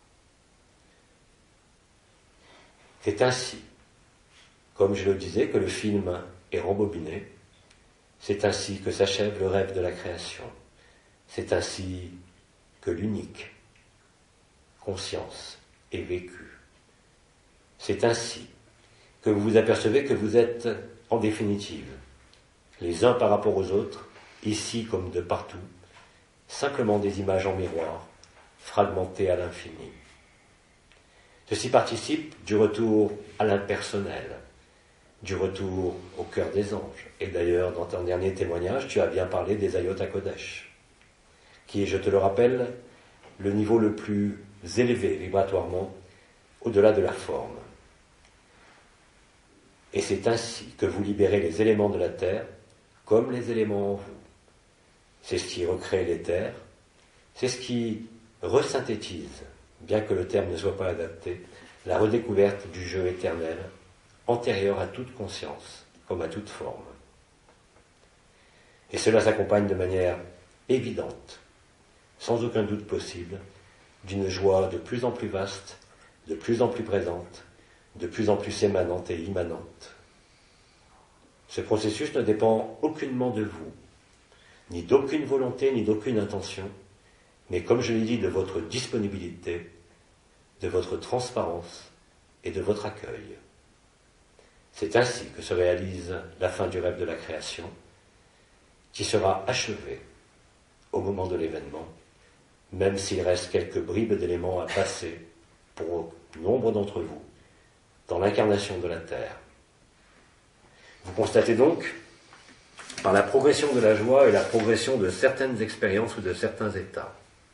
C'est ainsi, comme je le disais, que le film est rembobiné, c'est ainsi que s'achève le rêve de la création, c'est ainsi que l'unique conscience est vécue. C'est ainsi que vous vous apercevez que vous êtes, en définitive, les uns par rapport aux autres, ici comme de partout, simplement des images en miroir, fragmentées à l'infini. Ceci participe du retour à l'impersonnel, du retour au cœur des anges. Et d'ailleurs, dans ton dernier témoignage, tu as bien parlé des Ayot HaKodesh, qui est, je te le rappelle, le niveau le plus élevé vibratoirement, au-delà de la forme. Et c'est ainsi que vous libérez les éléments de la terre, comme les éléments en vous. C'est ce qui recrée les terres, c'est ce qui resynthétise, bien que le terme ne soit pas adapté, la redécouverte du jeu éternel, antérieur à toute conscience, comme à toute forme. Et cela s'accompagne de manière évidente, sans aucun doute possible, d'une joie de plus en plus vaste, de plus en plus présente, de plus en plus émanante et immanente. Ce processus ne dépend aucunement de vous, ni d'aucune volonté, ni d'aucune intention, mais comme je l'ai dit, de votre disponibilité, de votre transparence et de votre accueil. C'est ainsi que se réalise la fin du rêve de la création, qui sera achevé au moment de l'événement, même s'il reste quelques bribes d'éléments à passer pour nombre d'entre vous dans l'incarnation de la Terre. Vous constatez donc, par la progression de la joie et la progression de certaines expériences ou de certains états,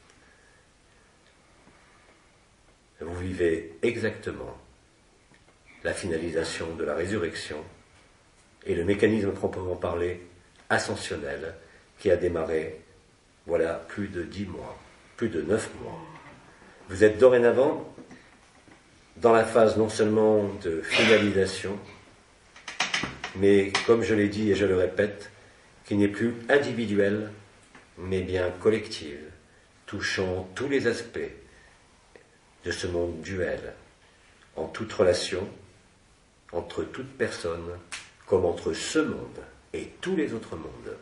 vous vivez exactement la finalisation de la résurrection et le mécanisme proprement parlé ascensionnel qui a démarré, voilà, plus de dix mois, plus de neuf mois. Vous êtes dorénavant dans la phase non seulement de finalisation, mais comme je l'ai dit et je le répète, qui n'est plus individuelle, mais bien collective, touchant tous les aspects de ce monde duel, en toute relation, entre toute personne, comme entre ce monde et tous les autres mondes.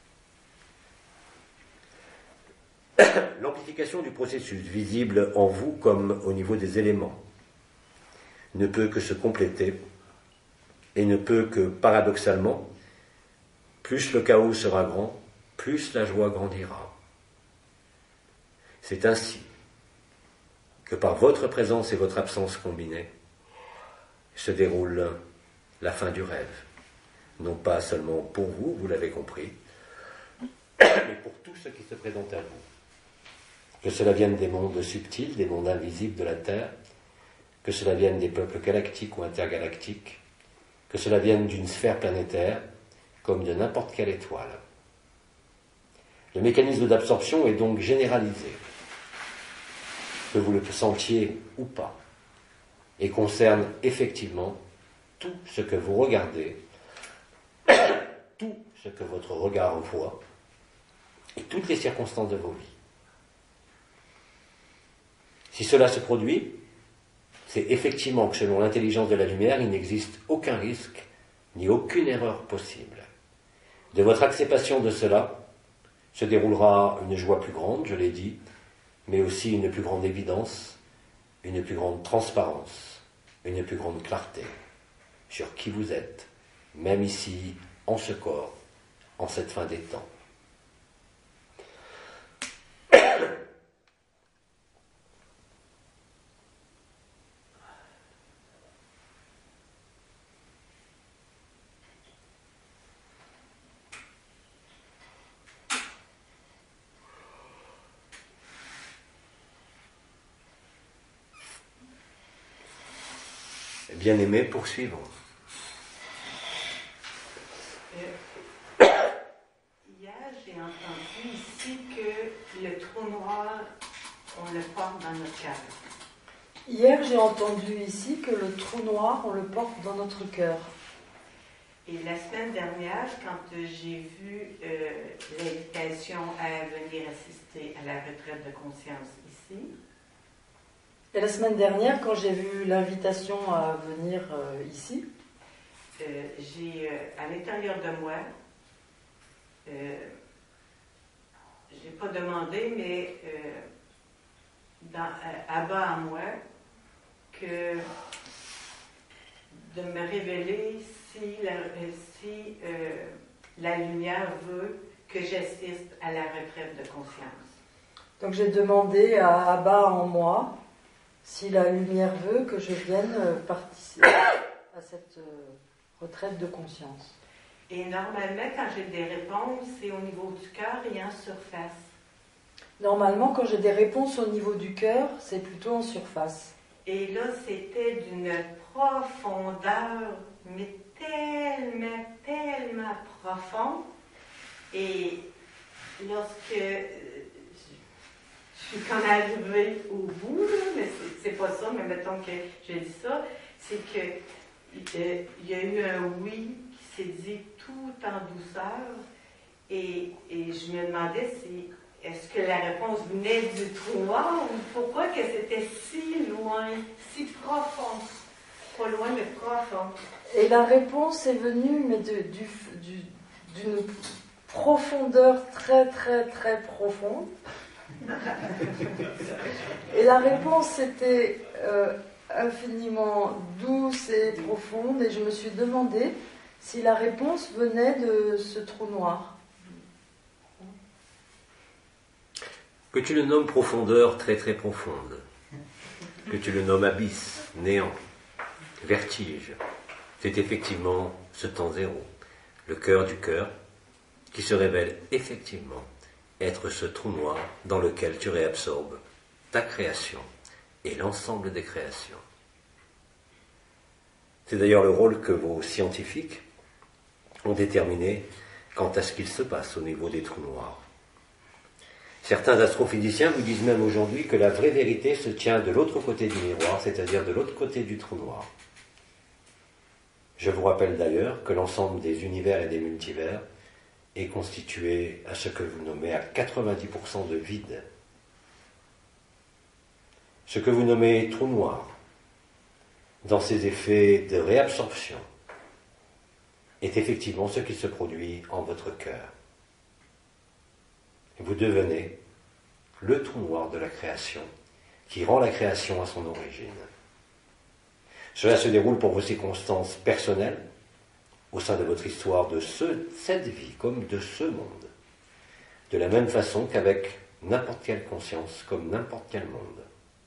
L'amplification du processus, visible en vous comme au niveau des éléments, ne peut que se compléter et ne peut que, paradoxalement, plus le chaos sera grand, plus la joie grandira. C'est ainsi que par votre présence et votre absence combinées se déroule la fin du rêve. Non pas seulement pour vous, vous l'avez compris, mais pour tous ceux qui se présentent à vous. Que cela vienne des mondes subtils, des mondes invisibles de la Terre, que cela vienne des peuples galactiques ou intergalactiques, que cela vienne d'une sphère planétaire, comme de n'importe quelle étoile. Le mécanisme d'absorption est donc généralisé, que vous le sentiez ou pas, et concerne effectivement tout ce que vous regardez, tout ce que votre regard voit, et toutes les circonstances de vos vies. Si cela se produit, c'est effectivement que selon l'intelligence de la lumière, il n'existe aucun risque, ni aucune erreur possible. De votre acceptation de cela se déroulera une joie plus grande, je l'ai dit, mais aussi une plus grande évidence, une plus grande transparence, une plus grande clarté sur qui vous êtes, même ici, en ce corps, en cette fin des temps. Bien-aimés, poursuivons. j'ai entendu ici que le trou noir, on le porte dans notre cœur. Hier, j'ai entendu ici que le trou noir, on le porte dans notre cœur. Et la semaine dernière, quand j'ai vu euh, l'invitation à venir assister à la retraite de conscience ici. Et la semaine dernière, quand j'ai vu l'invitation à venir euh, ici, euh, j'ai euh, à l'intérieur de moi, euh, j'ai pas demandé, mais euh, dans, à bas en moi, que de me révéler si la, si, euh, la lumière veut que j'assiste à la retraite de conscience. Donc j'ai demandé à Abba en moi si la lumière veut que je vienne participer à cette retraite de conscience. Et normalement, quand j'ai des réponses, c'est au niveau du cœur et en surface. Normalement, quand j'ai des réponses au niveau du cœur, c'est plutôt en surface. Et là, c'était d'une profondeur, mais tellement, tellement profonde. Et lorsque euh, je suis comme arrivée au bout, là, mais c'est, c'est pas ça, mais mettons que je dis ça, c'est que euh, il y a eu un oui qui s'est dit tout en douceur. Et, et je me demandais si est-ce que la réponse venait du trou noir ou pourquoi que c'était si loin, si profond. Pas loin, mais profond. Et la réponse est venue, mais de, du, du, d'une profondeur très, très, très profonde. Et la réponse était euh, infiniment douce et profonde. Et je me suis demandé si la réponse venait de ce trou noir. Que tu le nommes profondeur très très profonde, que tu le nommes abysse, néant, vertige, c'est effectivement ce temps zéro, le cœur du cœur, qui se révèle effectivement être ce trou noir dans lequel tu réabsorbes ta création et l'ensemble des créations. C'est d'ailleurs le rôle que vos scientifiques ont déterminé quant à ce qu'il se passe au niveau des trous noirs. Certains astrophysiciens vous disent même aujourd'hui que la vraie vérité se tient de l'autre côté du miroir, c'est-à-dire de l'autre côté du trou noir. Je vous rappelle d'ailleurs que l'ensemble des univers et des multivers est constitué à ce que vous nommez à quatre-vingt-dix pour cent de vide. Ce que vous nommez trou noir, dans ses effets de réabsorption, est effectivement ce qui se produit en votre cœur. Vous devenez le trou noir de la création qui rend la création à son origine. Cela se déroule pour vos circonstances personnelles au sein de votre histoire de ce, cette vie comme de ce monde, de la même façon qu'avec n'importe quelle conscience comme n'importe quel monde.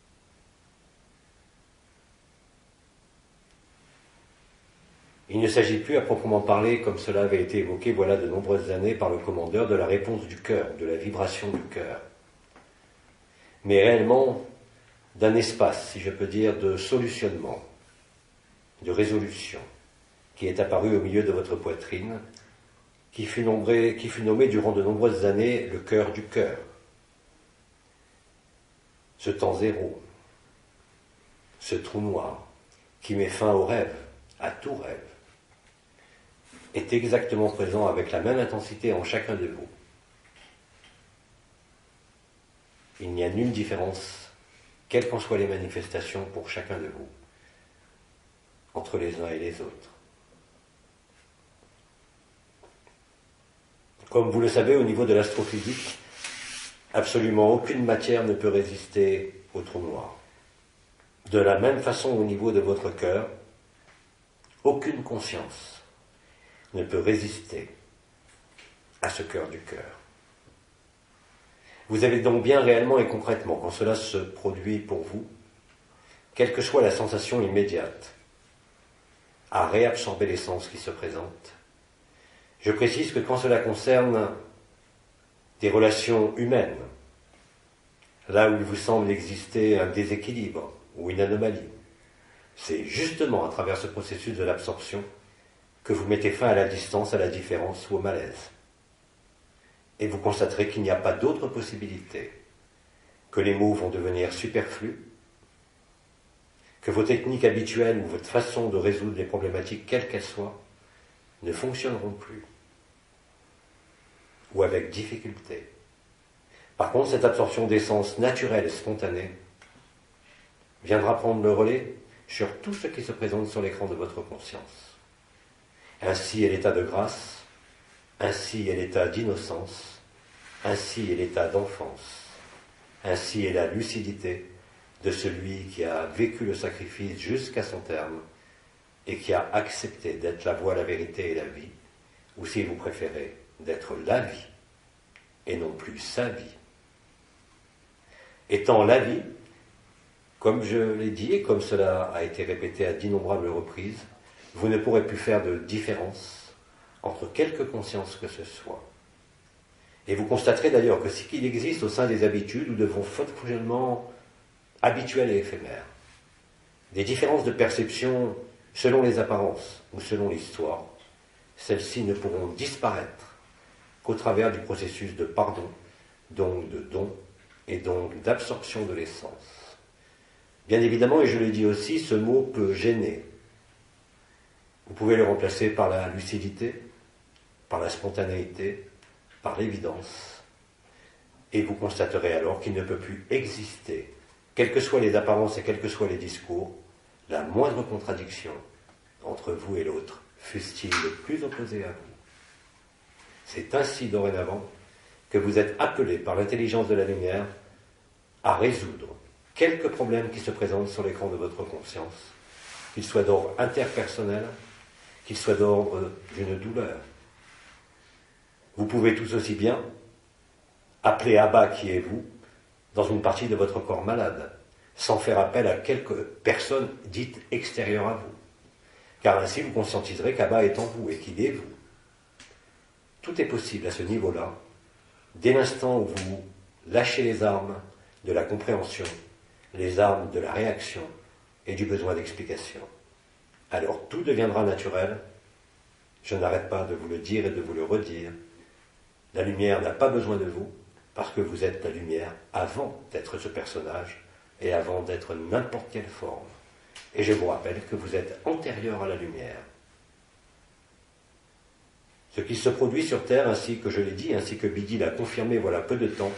Il ne s'agit plus à proprement parler, comme cela avait été évoqué voilà de nombreuses années par le commandeur, de la réponse du cœur, de la vibration du cœur, mais réellement d'un espace, si je peux dire, de solutionnement, de résolution, qui est apparu au milieu de votre poitrine, qui fut, nombré, qui fut nommé durant de nombreuses années le cœur du cœur. Ce temps zéro, ce trou noir, qui met fin au rêve, à tout rêve, est exactement présent avec la même intensité en chacun de vous. Il n'y a nulle différence, quelles qu'en soient les manifestations pour chacun de vous, entre les uns et les autres. Comme vous le savez, au niveau de l'astrophysique, absolument aucune matière ne peut résister au trou noir. De la même façon, au niveau de votre cœur, aucune conscience ne peut résister à ce cœur du cœur. Vous avez donc bien réellement et concrètement, quand cela se produit pour vous, quelle que soit la sensation immédiate, à réabsorber l'essence qui se présente. Je précise que quand cela concerne des relations humaines, là où il vous semble exister un déséquilibre ou une anomalie, c'est justement à travers ce processus de l'absorption que vous mettez fin à la distance, à la différence ou au malaise. et vous constaterez qu'il n'y a pas d'autre possibilité, que les mots vont devenir superflus, que vos techniques habituelles ou votre façon de résoudre les problématiques, quelles qu'elles soient, ne fonctionneront plus, ou avec difficulté. Par contre, cette absorption d'essence naturelle et spontanée viendra prendre le relais sur tout ce qui se présente sur l'écran de votre conscience. Ainsi est l'état de grâce, ainsi est l'état d'innocence, ainsi est l'état d'enfance, ainsi est la lucidité de celui qui a vécu le sacrifice jusqu'à son terme et qui a accepté d'être la voie, la vérité et la vie, ou si vous préférez, d'être la vie et non plus sa vie. Étant la vie, comme je l'ai dit et comme cela a été répété à d'innombrables reprises, vous ne pourrez plus faire de différence entre quelque conscience que ce soit. Et vous constaterez d'ailleurs que ce qu'il existe au sein des habitudes ou de vos fonctionnements habituels et éphémères, des différences de perception selon les apparences ou selon l'histoire, celles-ci ne pourront disparaître qu'au travers du processus de pardon, donc de don et donc d'absorption de l'essence. Bien évidemment, et je le dis aussi, ce mot peut gêner. Vous pouvez le remplacer par la lucidité, par la spontanéité, par l'évidence, et vous constaterez alors qu'il ne peut plus exister, quelles que soient les apparences et quels que soient les discours, la moindre contradiction entre vous et l'autre, fût-il le plus opposé à vous. C'est ainsi dorénavant que vous êtes appelés par l'intelligence de la lumière à résoudre quelques problèmes qui se présentent sur l'écran de votre conscience, qu'ils soient d'ordre interpersonnel, qu'ils soient d'ordre d'une douleur. Vous pouvez tout aussi bien appeler Abba qui est vous dans une partie de votre corps malade, sans faire appel à quelque personne dite extérieure à vous. Car ainsi vous conscientiserez qu'Abba est en vous et qu'il est vous. Tout est possible à ce niveau-là, dès l'instant où vous lâchez les armes de la compréhension, les armes de la réaction et du besoin d'explication. Alors tout deviendra naturel. Je n'arrête pas de vous le dire et de vous le redire. La lumière n'a pas besoin de vous, parce que vous êtes la lumière avant d'être ce personnage et avant d'être n'importe quelle forme. Et je vous rappelle que vous êtes antérieur à la lumière. Ce qui se produit sur Terre, ainsi que je l'ai dit, ainsi que Bidi l'a confirmé voilà peu de temps,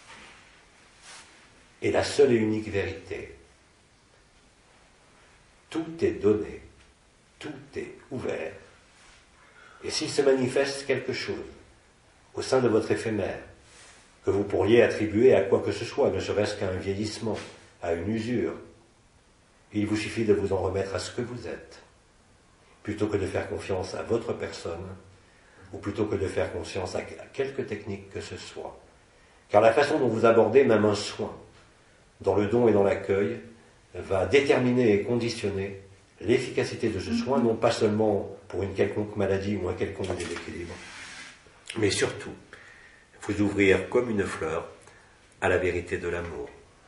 est la seule et unique vérité. Tout est donné, tout est ouvert. Et s'il se manifeste quelque chose au sein de votre éphémère, que vous pourriez attribuer à quoi que ce soit, ne serait-ce qu'à un vieillissement, à une usure, il vous suffit de vous en remettre à ce que vous êtes, plutôt que de faire confiance à votre personne, ou plutôt que de faire confiance à quelque technique que ce soit. Car la façon dont vous abordez même un soin, dans le don et dans l'accueil, va déterminer et conditionner l'efficacité de ce soin, non pas seulement pour une quelconque maladie ou un quelconque déséquilibre, mais surtout vous ouvrir comme une fleur à la vérité de l'amour.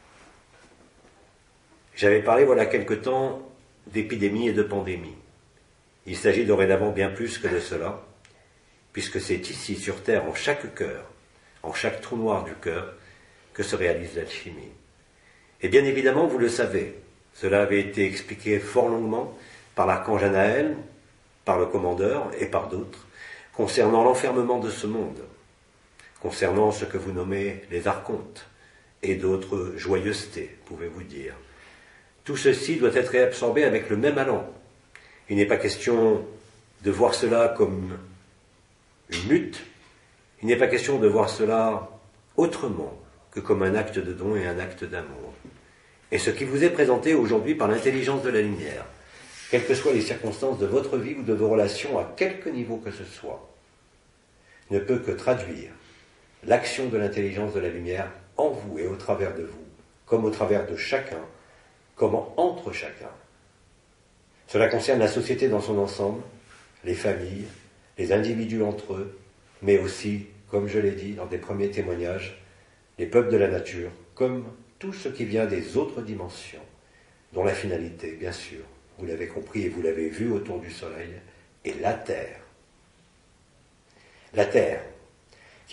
J'avais parlé voilà quelque temps d'épidémie et de pandémie. Il s'agit dorénavant bien plus que de cela, puisque c'est ici sur Terre, en chaque cœur, en chaque trou noir du cœur, que se réalise l'alchimie. Et bien évidemment, vous le savez, cela avait été expliqué fort longuement par l'archange Anaël, par le commandeur et par d'autres, concernant l'enfermement de ce monde, concernant ce que vous nommez les archontes et d'autres joyeusetés, pouvez-vous dire. Tout ceci doit être réabsorbé avec le même allant. Il n'est pas question de voir cela comme une lutte, il n'est pas question de voir cela autrement que comme un acte de don et un acte d'amour. Et ce qui vous est présenté aujourd'hui par l'intelligence de la lumière, quelles que soient les circonstances de votre vie ou de vos relations à quelque niveau que ce soit, ne peut que traduire l'action de l'intelligence de la lumière en vous et au travers de vous, comme au travers de chacun, comme entre chacun. Cela concerne la société dans son ensemble, les familles, les individus entre eux, mais aussi, comme je l'ai dit dans des premiers témoignages, les peuples de la nature, comme tout ce qui vient des autres dimensions, dont la finalité, bien sûr, vous l'avez compris et vous l'avez vu autour du soleil, est la Terre. La Terre, qui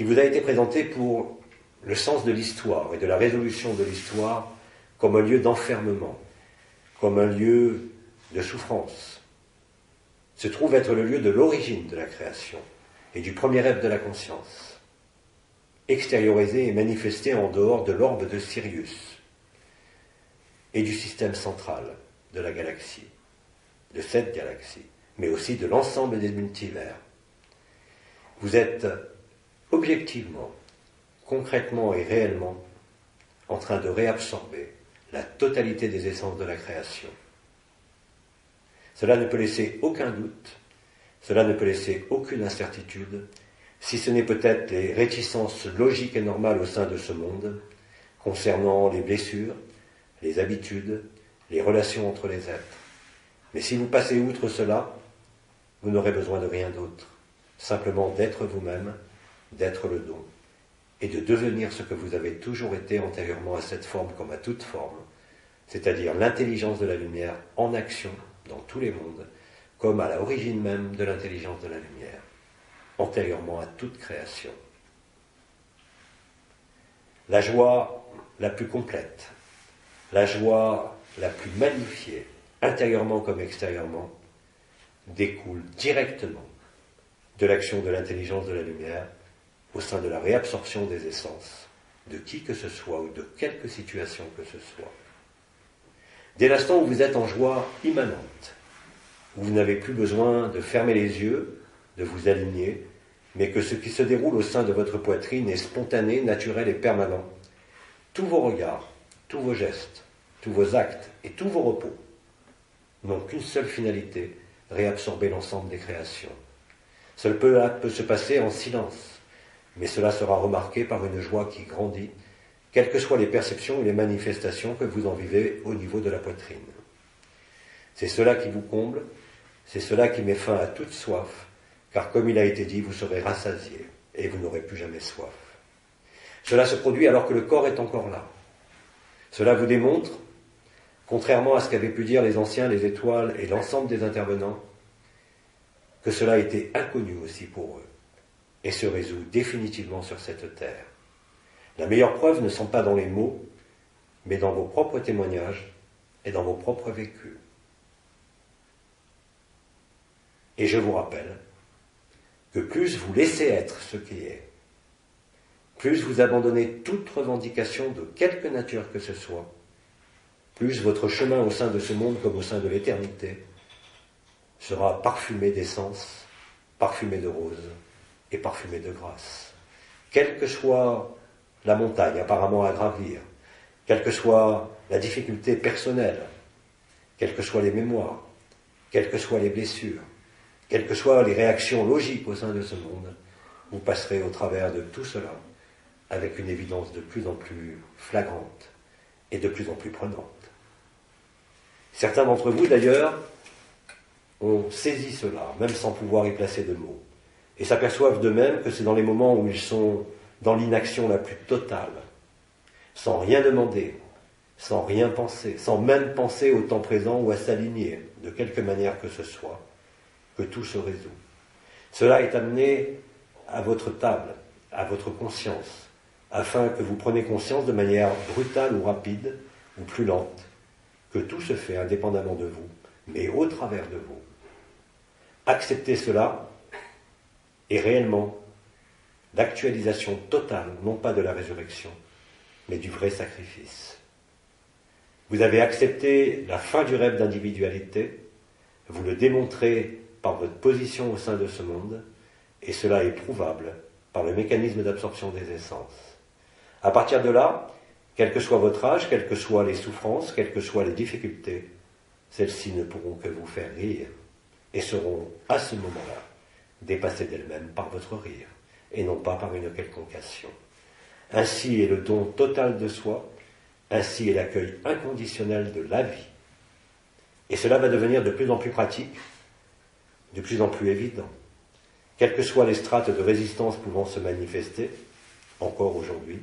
qui vous a été présenté pour le sens de l'histoire et de la résolution de l'histoire comme un lieu d'enfermement, comme un lieu de souffrance, se trouve être le lieu de l'origine de la création et du premier rêve de la conscience, extériorisé et manifesté en dehors de l'orbe de Sirius et du système central de la galaxie, de cette galaxie, mais aussi de l'ensemble des multivers. Vous êtes objectivement, concrètement et réellement en train de réabsorber la totalité des essences de la création. Cela ne peut laisser aucun doute, cela ne peut laisser aucune incertitude, si ce n'est peut-être les réticences logiques et normales au sein de ce monde, concernant les blessures, les habitudes, les relations entre les êtres. Mais si vous passez outre cela, vous n'aurez besoin de rien d'autre, simplement d'être vous-même, d'être le don, et de devenir ce que vous avez toujours été antérieurement à cette forme comme à toute forme, c'est-à-dire l'intelligence de la lumière en action dans tous les mondes, comme à l'origine même de l'intelligence de la lumière, antérieurement à toute création. La joie la plus complète, la joie la plus magnifiée, intérieurement comme extérieurement, découle directement de l'action de l'intelligence de la lumière au sein de la réabsorption des essences, de qui que ce soit ou de quelque situation que ce soit. Dès l'instant où vous êtes en joie immanente, où vous n'avez plus besoin de fermer les yeux, de vous aligner, mais que ce qui se déroule au sein de votre poitrine est spontané, naturel et permanent, tous vos regards, tous vos gestes, tous vos actes et tous vos repos n'ont qu'une seule finalité, réabsorber l'ensemble des créations. Cela peut, peut se passer en silence, mais cela sera remarqué par une joie qui grandit, quelles que soient les perceptions et les manifestations que vous en vivez au niveau de la poitrine. C'est cela qui vous comble, c'est cela qui met fin à toute soif, car comme il a été dit, vous serez rassasiés et vous n'aurez plus jamais soif. Cela se produit alors que le corps est encore là. Cela vous démontre, contrairement à ce qu'avaient pu dire les anciens, les étoiles et l'ensemble des intervenants, que cela était inconnu aussi pour eux et se résout définitivement sur cette terre. La meilleure preuve ne sont pas dans les mots, mais dans vos propres témoignages et dans vos propres vécus. Et je vous rappelle que plus vous laissez être ce qui est, plus vous abandonnez toute revendication de quelque nature que ce soit, plus votre chemin au sein de ce monde comme au sein de l'éternité sera parfumé d'essence, parfumé de rose et parfumé de grâce. Quelle que soit la montagne apparemment à gravir, quelle que soit la difficulté personnelle, quelles que soient les mémoires, quelles que soient les blessures, quelles que soient les réactions logiques au sein de ce monde, vous passerez au travers de tout cela avec une évidence de plus en plus flagrante et de plus en plus prenante. Certains d'entre vous, d'ailleurs, ont saisi cela, même sans pouvoir y placer de mots, et s'aperçoivent d'eux-mêmes que c'est dans les moments où ils sont dans l'inaction la plus totale, sans rien demander, sans rien penser, sans même penser au temps présent ou à s'aligner de quelque manière que ce soit, que tout se résout. Cela est amené à votre table, à votre conscience, afin que vous preniez conscience de manière brutale ou rapide, ou plus lente, que tout se fait indépendamment de vous, mais au travers de vous. Accepter cela est réellement l'actualisation totale, non pas de la résurrection, mais du vrai sacrifice. Vous avez accepté la fin du rêve d'individualité, vous le démontrez par votre position au sein de ce monde, et cela est prouvable par le mécanisme d'absorption des essences. À partir de là, quel que soit votre âge, quelles que soient les souffrances, quelles que soient les difficultés, celles-ci ne pourront que vous faire rire et seront, à ce moment-là, dépassées d'elles-mêmes par votre rire et non pas par une quelconque action. Ainsi est le don total de soi, ainsi est l'accueil inconditionnel de la vie. Et cela va devenir de plus en plus pratique, de plus en plus évident. Quelles que soient les strates de résistance pouvant se manifester, encore aujourd'hui,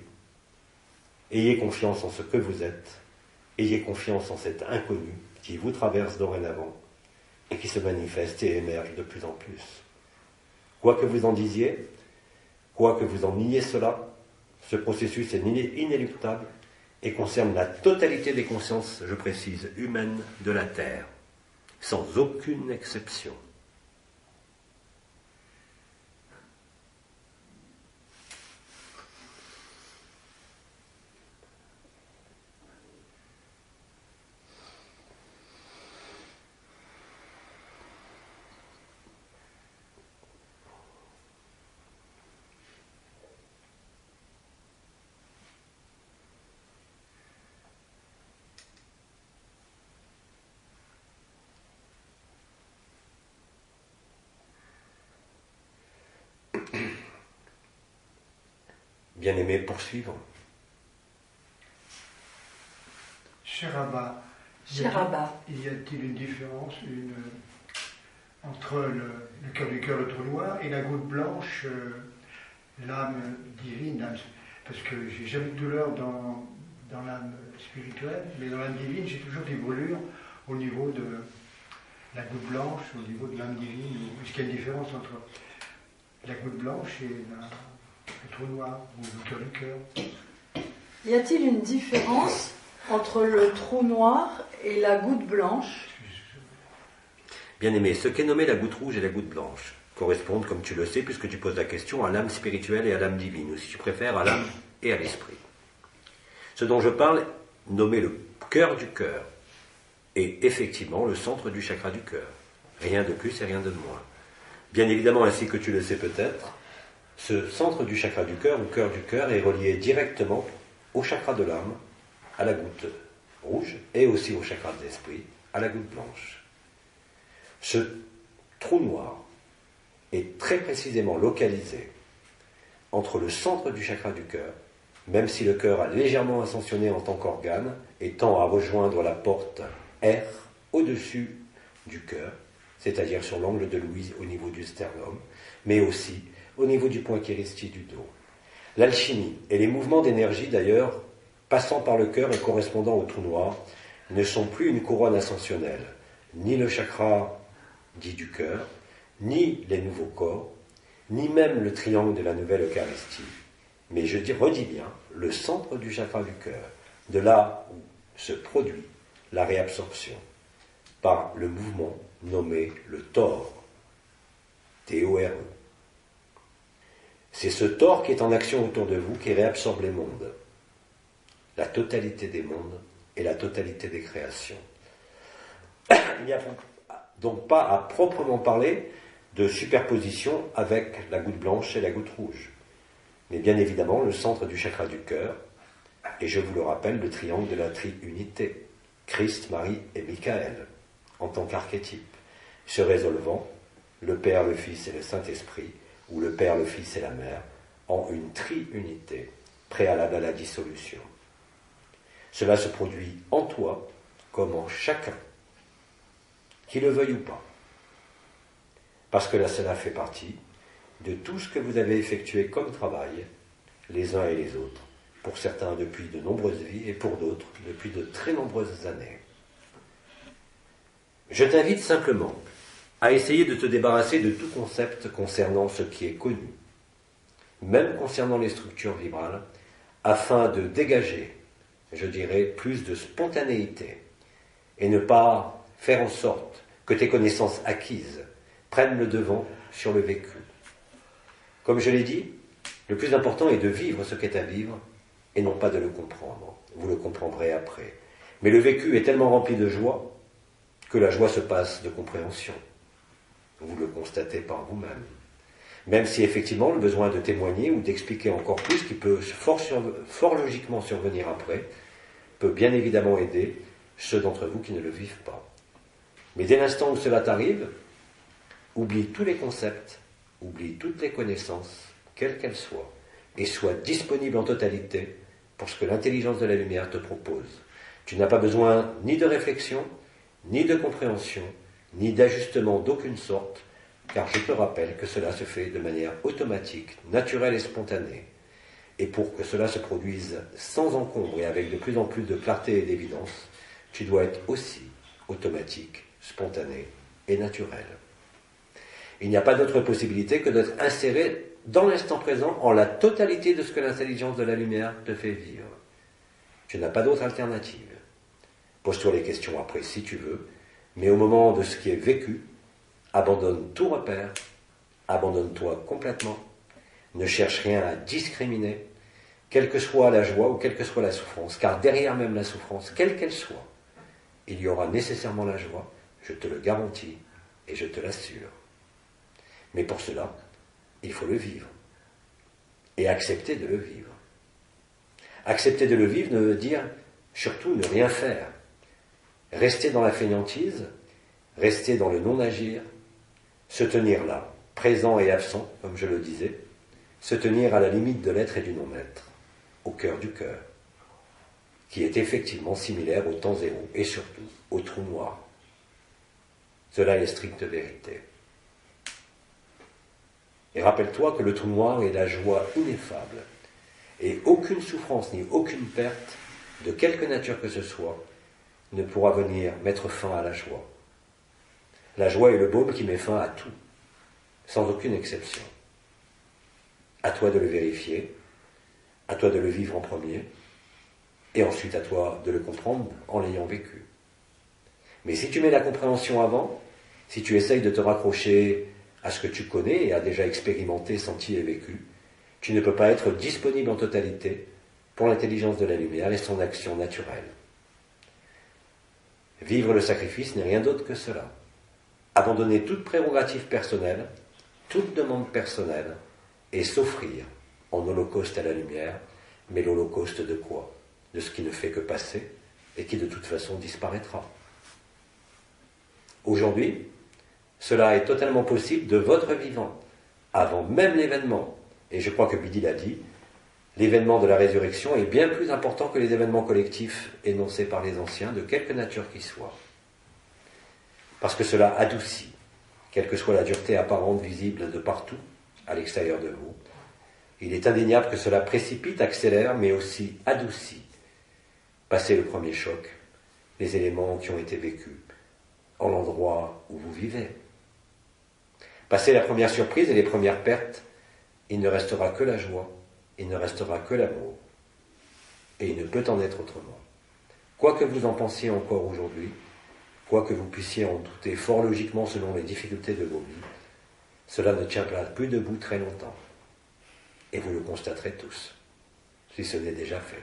ayez confiance en ce que vous êtes, ayez confiance en cet inconnu qui vous traverse dorénavant et qui se manifeste et émerge de plus en plus. Quoi que vous en disiez, Quoi que vous en niez cela, ce processus est inéluctable et concerne la totalité des consciences, je précise, humaines de la Terre, sans aucune exception. Bien-aimé, poursuivre. Cher Abba, Cher Abba, y a-t-il une différence une, entre le, le cœur du cœur, le trou noir, et la goutte blanche, euh, l'âme divine l'âme, parce que j'ai jamais de douleur dans, dans l'âme spirituelle, mais dans l'âme divine, j'ai toujours des brûlures au niveau de la goutte blanche, au niveau de l'âme divine. Est-ce qu'il y a une différence entre la goutte blanche et la, le trou noir, ou le cœur du cœur? Y a-t-il une différence entre le trou noir et la goutte blanche? Bien-aimé, ce qu'est nommé la goutte rouge et la goutte blanche correspondent, comme tu le sais, puisque tu poses la question, à l'âme spirituelle et à l'âme divine, ou si tu préfères, à l'âme et à l'esprit. Ce dont je parle, nommé le cœur du cœur, est effectivement le centre du chakra du cœur. Rien de plus et rien de moins. Bien évidemment, ainsi que tu le sais peut-être, ce centre du chakra du cœur, ou cœur du cœur, est relié directement au chakra de l'âme, à la goutte rouge, et aussi au chakra de l'esprit, à la goutte blanche. Ce trou noir est très précisément localisé entre le centre du chakra du cœur, même si le cœur a légèrement ascensionné en tant qu'organe et tend à rejoindre la porte R au-dessus du cœur, c'est-à-dire sur l'angle de l'ouïe au niveau du sternum, mais aussi au niveau du point kiristi du dos. L'alchimie et les mouvements d'énergie d'ailleurs, passant par le cœur et correspondant au trou noir, ne sont plus une couronne ascensionnelle, ni le chakra dit du cœur, ni les nouveaux corps, ni même le triangle de la nouvelle Eucharistie, mais je dis, redis bien, le centre du chakra du cœur, de là où se produit la réabsorption, par le mouvement nommé le Tor, T O R E. C'est ce Tor qui est en action autour de vous qui réabsorbe les mondes, la totalité des mondes et la totalité des créations. Il n'y a donc pas à proprement parler de superposition avec la goutte blanche et la goutte rouge. Mais bien évidemment, le centre du chakra du cœur, et je vous le rappelle, le triangle de la triunité, Christ, Marie et Michael, en tant qu'archétype, se résolvant, le Père, le Fils et le Saint-Esprit, ou le Père, le Fils et la Mère, en une triunité préalable à la dissolution. Cela se produit en toi comme en chacun, qu'il le veuille ou pas. Parce que là, cela fait partie de tout ce que vous avez effectué comme travail, les uns et les autres, pour certains depuis de nombreuses vies et pour d'autres depuis de très nombreuses années. Je t'invite simplement à essayer de te débarrasser de tout concept concernant ce qui est connu, même concernant les structures vibrales, afin de dégager, je dirais, plus de spontanéité et ne pas faire en sorte que tes connaissances acquises prennent le devant sur le vécu. Comme je l'ai dit, le plus important est de vivre ce qu'est à vivre et non pas de le comprendre. Vous le comprendrez après. Mais le vécu est tellement rempli de joie que la joie se passe de compréhension. Vous le constatez par vous-même. Même si effectivement le besoin de témoigner ou d'expliquer encore plus, qui peut fort, sur, fort logiquement survenir après, peut bien évidemment aider ceux d'entre vous qui ne le vivent pas. Mais dès l'instant où cela t'arrive, oublie tous les concepts, oublie toutes les connaissances, quelles qu'elles soient, et sois disponible en totalité pour ce que l'intelligence de la lumière te propose. Tu n'as pas besoin ni de réflexion, ni de compréhension, ni d'ajustement d'aucune sorte, car je te rappelle que cela se fait de manière automatique, naturelle et spontanée. Et pour que cela se produise sans encombre et avec de plus en plus de clarté et d'évidence, tu dois être aussi automatique, spontané et naturel. Il n'y a pas d'autre possibilité que d'être inséré dans l'instant présent en la totalité de ce que l'intelligence de la lumière te fait vivre. Tu n'as pas d'autre alternative. Pose-toi les questions après si tu veux, mais au moment de ce qui est vécu, abandonne tout repère, abandonne-toi complètement, ne cherche rien à discriminer, quelle que soit la joie ou quelle que soit la souffrance, car derrière même la souffrance, quelle qu'elle soit, il y aura nécessairement la joie, je te le garantis et je te l'assure. Mais pour cela, il faut le vivre et accepter de le vivre. Accepter de le vivre ne veut dire surtout ne rien faire. Rester dans la fainéantise, rester dans le non-agir, se tenir là, présent et absent, comme je le disais, se tenir à la limite de l'être et du non-être, au cœur du cœur, qui est effectivement similaire au temps zéro et surtout au trou noir. Cela est stricte vérité. Et rappelle-toi que le trou noir est la joie ineffable, et aucune souffrance ni aucune perte, de quelque nature que ce soit, ne pourra venir mettre fin à la joie. La joie est le baume qui met fin à tout, sans aucune exception. À toi de le vérifier, à toi de le vivre en premier, et ensuite à toi de le comprendre en l'ayant vécu. Mais si tu mets la compréhension avant, si tu essayes de te raccrocher à ce que tu connais et as déjà expérimenté, senti et vécu, tu ne peux pas être disponible en totalité pour l'intelligence de la lumière et son action naturelle. Vivre le sacrifice n'est rien d'autre que cela. Abandonner toute prérogative personnelle, toute demande personnelle, et s'offrir en holocauste à la lumière, mais l'holocauste de quoi? De ce qui ne fait que passer et qui de toute façon disparaîtra. Aujourd'hui, cela est totalement possible de votre vivant, avant même l'événement. Et je crois que Bidi l'a dit, l'événement de la résurrection est bien plus important que les événements collectifs énoncés par les anciens, de quelque nature qu'ils soient. Parce que cela adoucit, quelle que soit la dureté apparente visible de partout, à l'extérieur de vous. Il est indéniable que cela précipite, accélère, mais aussi adoucit. Passez le premier choc, les éléments qui ont été vécus, en l'endroit où vous vivez. Passez la première surprise et les premières pertes, il ne restera que la joie, il ne restera que l'amour. Et il ne peut en être autrement. Quoi que vous en pensiez encore aujourd'hui, quoi que vous puissiez en douter fort logiquement selon les difficultés de vos vies, cela ne tiendra plus debout très longtemps. Et vous le constaterez tous, si ce n'est déjà fait.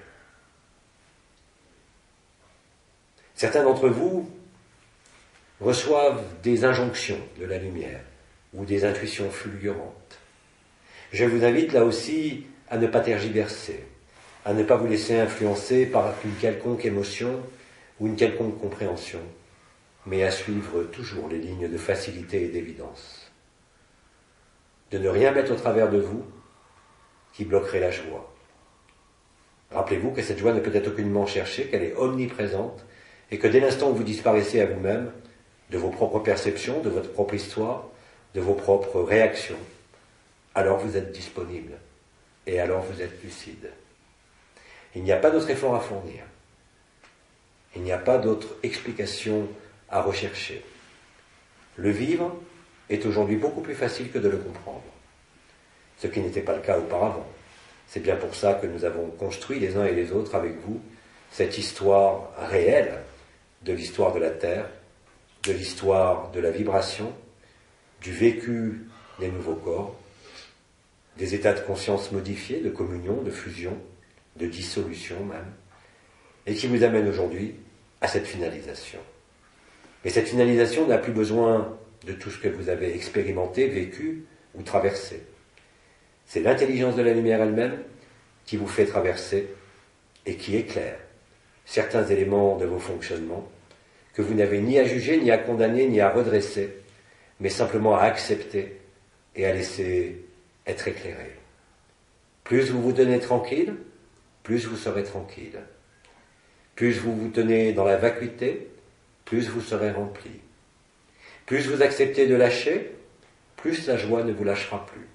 Certains d'entre vous reçoivent des injonctions de la lumière ou des intuitions fulgurantes. Je vous invite là aussi à ne pas tergiverser, à ne pas vous laisser influencer par une quelconque émotion ou une quelconque compréhension, mais à suivre toujours les lignes de facilité et d'évidence. De ne rien mettre au travers de vous qui bloquerait la joie. Rappelez-vous que cette joie ne peut être aucunement cherchée, qu'elle est omniprésente, et que dès l'instant où vous disparaissez à vous-même, de vos propres perceptions, de votre propre histoire, de vos propres réactions, alors vous êtes disponible, et alors vous êtes lucide. Il n'y a pas d'autre effort à fournir. Il n'y a pas d'autre explication à rechercher. Le vivre est aujourd'hui beaucoup plus facile que de le comprendre, ce qui n'était pas le cas auparavant. C'est bien pour ça que nous avons construit les uns et les autres avec vous cette histoire réelle de l'histoire de la Terre, de l'histoire de la vibration, du vécu des nouveaux corps, des états de conscience modifiés, de communion, de fusion, de dissolution même, et qui vous amène aujourd'hui à cette finalisation. Et cette finalisation n'a plus besoin de tout ce que vous avez expérimenté, vécu ou traversé. C'est l'intelligence de la lumière elle-même qui vous fait traverser et qui éclaire certains éléments de vos fonctionnements que vous n'avez ni à juger, ni à condamner, ni à redresser, mais simplement à accepter et à laisser être éclairé. Plus vous vous tenez tranquille, plus vous serez tranquille. Plus vous vous tenez dans la vacuité, plus vous serez rempli. Plus vous acceptez de lâcher, plus la joie ne vous lâchera plus.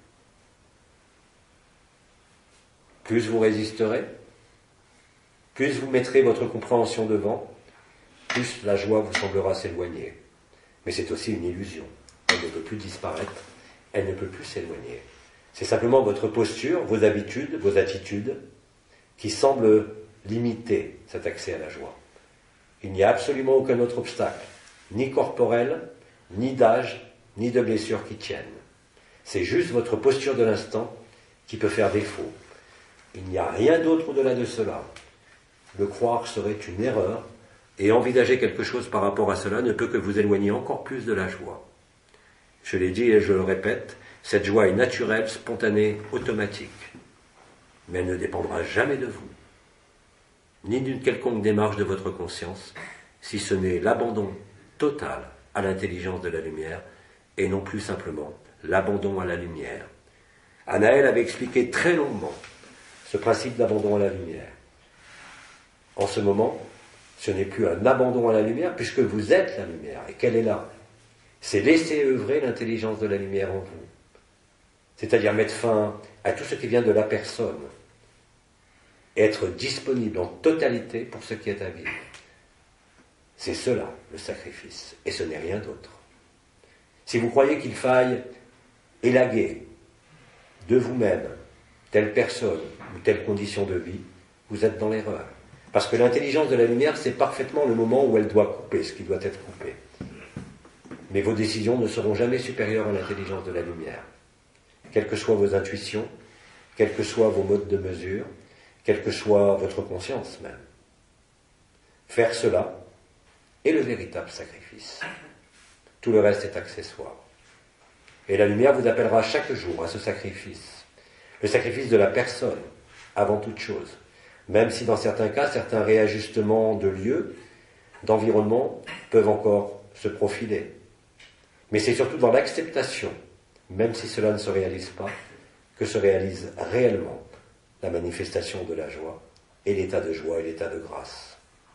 Plus vous résisterez, plus vous mettrez votre compréhension devant, plus la joie vous semblera s'éloigner. Mais c'est aussi une illusion. Elle ne peut plus disparaître elle ne peut plus s'éloigner. C'est simplement votre posture, vos habitudes, vos attitudes qui semblent limiter cet accès à la joie. Il n'y a absolument aucun autre obstacle, ni corporel, ni d'âge, ni de blessure qui tiennent. C'est juste votre posture de l'instant qui peut faire défaut. Il n'y a rien d'autre au-delà de cela. Le croire serait une erreur, et envisager quelque chose par rapport à cela ne peut que vous éloigner encore plus de la joie. Je l'ai dit et je le répète, cette joie est naturelle, spontanée, automatique. Mais elle ne dépendra jamais de vous, ni d'une quelconque démarche de votre conscience, si ce n'est l'abandon total à l'intelligence de la lumière, et non plus simplement l'abandon à la lumière. Anaël avait expliqué très longuement ce principe d'abandon à la lumière. En ce moment, ce n'est plus un abandon à la lumière, puisque vous êtes la lumière, et qu'elle est là. C'est laisser œuvrer l'intelligence de la lumière en vous. C'est-à-dire mettre fin à tout ce qui vient de la personne, et être disponible en totalité pour ce qui est à vivre. C'est cela, le sacrifice, et ce n'est rien d'autre. Si vous croyez qu'il faille élaguer de vous-même telle personne ou telle condition de vie, vous êtes dans l'erreur. Parce que l'intelligence de la lumière, c'est parfaitement le moment où elle doit couper ce qui doit être coupé. Mais vos décisions ne seront jamais supérieures à l'intelligence de la lumière. Quelles que soient vos intuitions, quels que soient vos modes de mesure, quelle que soit votre conscience même. Faire cela est le véritable sacrifice. Tout le reste est accessoire. Et la lumière vous appellera chaque jour à ce sacrifice. Le sacrifice de la personne, avant toute chose. Même si dans certains cas, certains réajustements de lieu, d'environnement, peuvent encore se profiler. Mais c'est surtout dans l'acceptation, même si cela ne se réalise pas, que se réalise réellement la manifestation de la joie, et l'état de joie et l'état de grâce.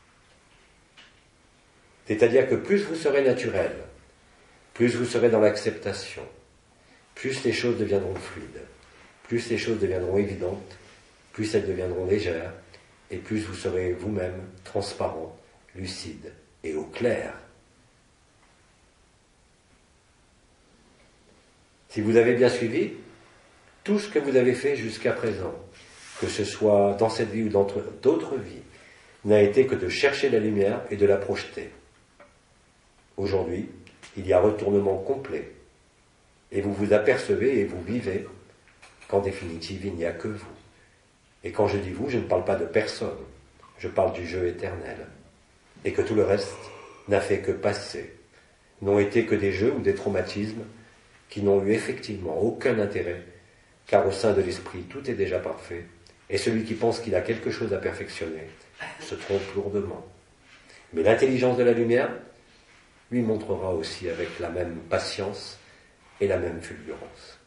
C'est-à-dire que plus vous serez naturel, plus vous serez dans l'acceptation, plus les choses deviendront fluides, plus les choses deviendront évidentes, plus elles deviendront légères, et plus vous serez vous-même transparent, lucide et au clair. Si vous avez bien suivi, tout ce que vous avez fait jusqu'à présent, que ce soit dans cette vie ou dans d'autres vies, n'a été que de chercher la lumière et de la projeter. Aujourd'hui, il y a retournement complet, et vous vous apercevez et vous vivez qu'en définitive, il n'y a que vous. Et quand je dis vous, je ne parle pas de personne, je parle du jeu éternel, et que tout le reste n'a fait que passer, n'ont été que des jeux ou des traumatismes qui n'ont eu effectivement aucun intérêt, car au sein de l'esprit, tout est déjà parfait, et celui qui pense qu'il a quelque chose à perfectionner se trompe lourdement. Mais l'intelligence de la lumière lui montrera aussi avec la même patience et la même fulgurance.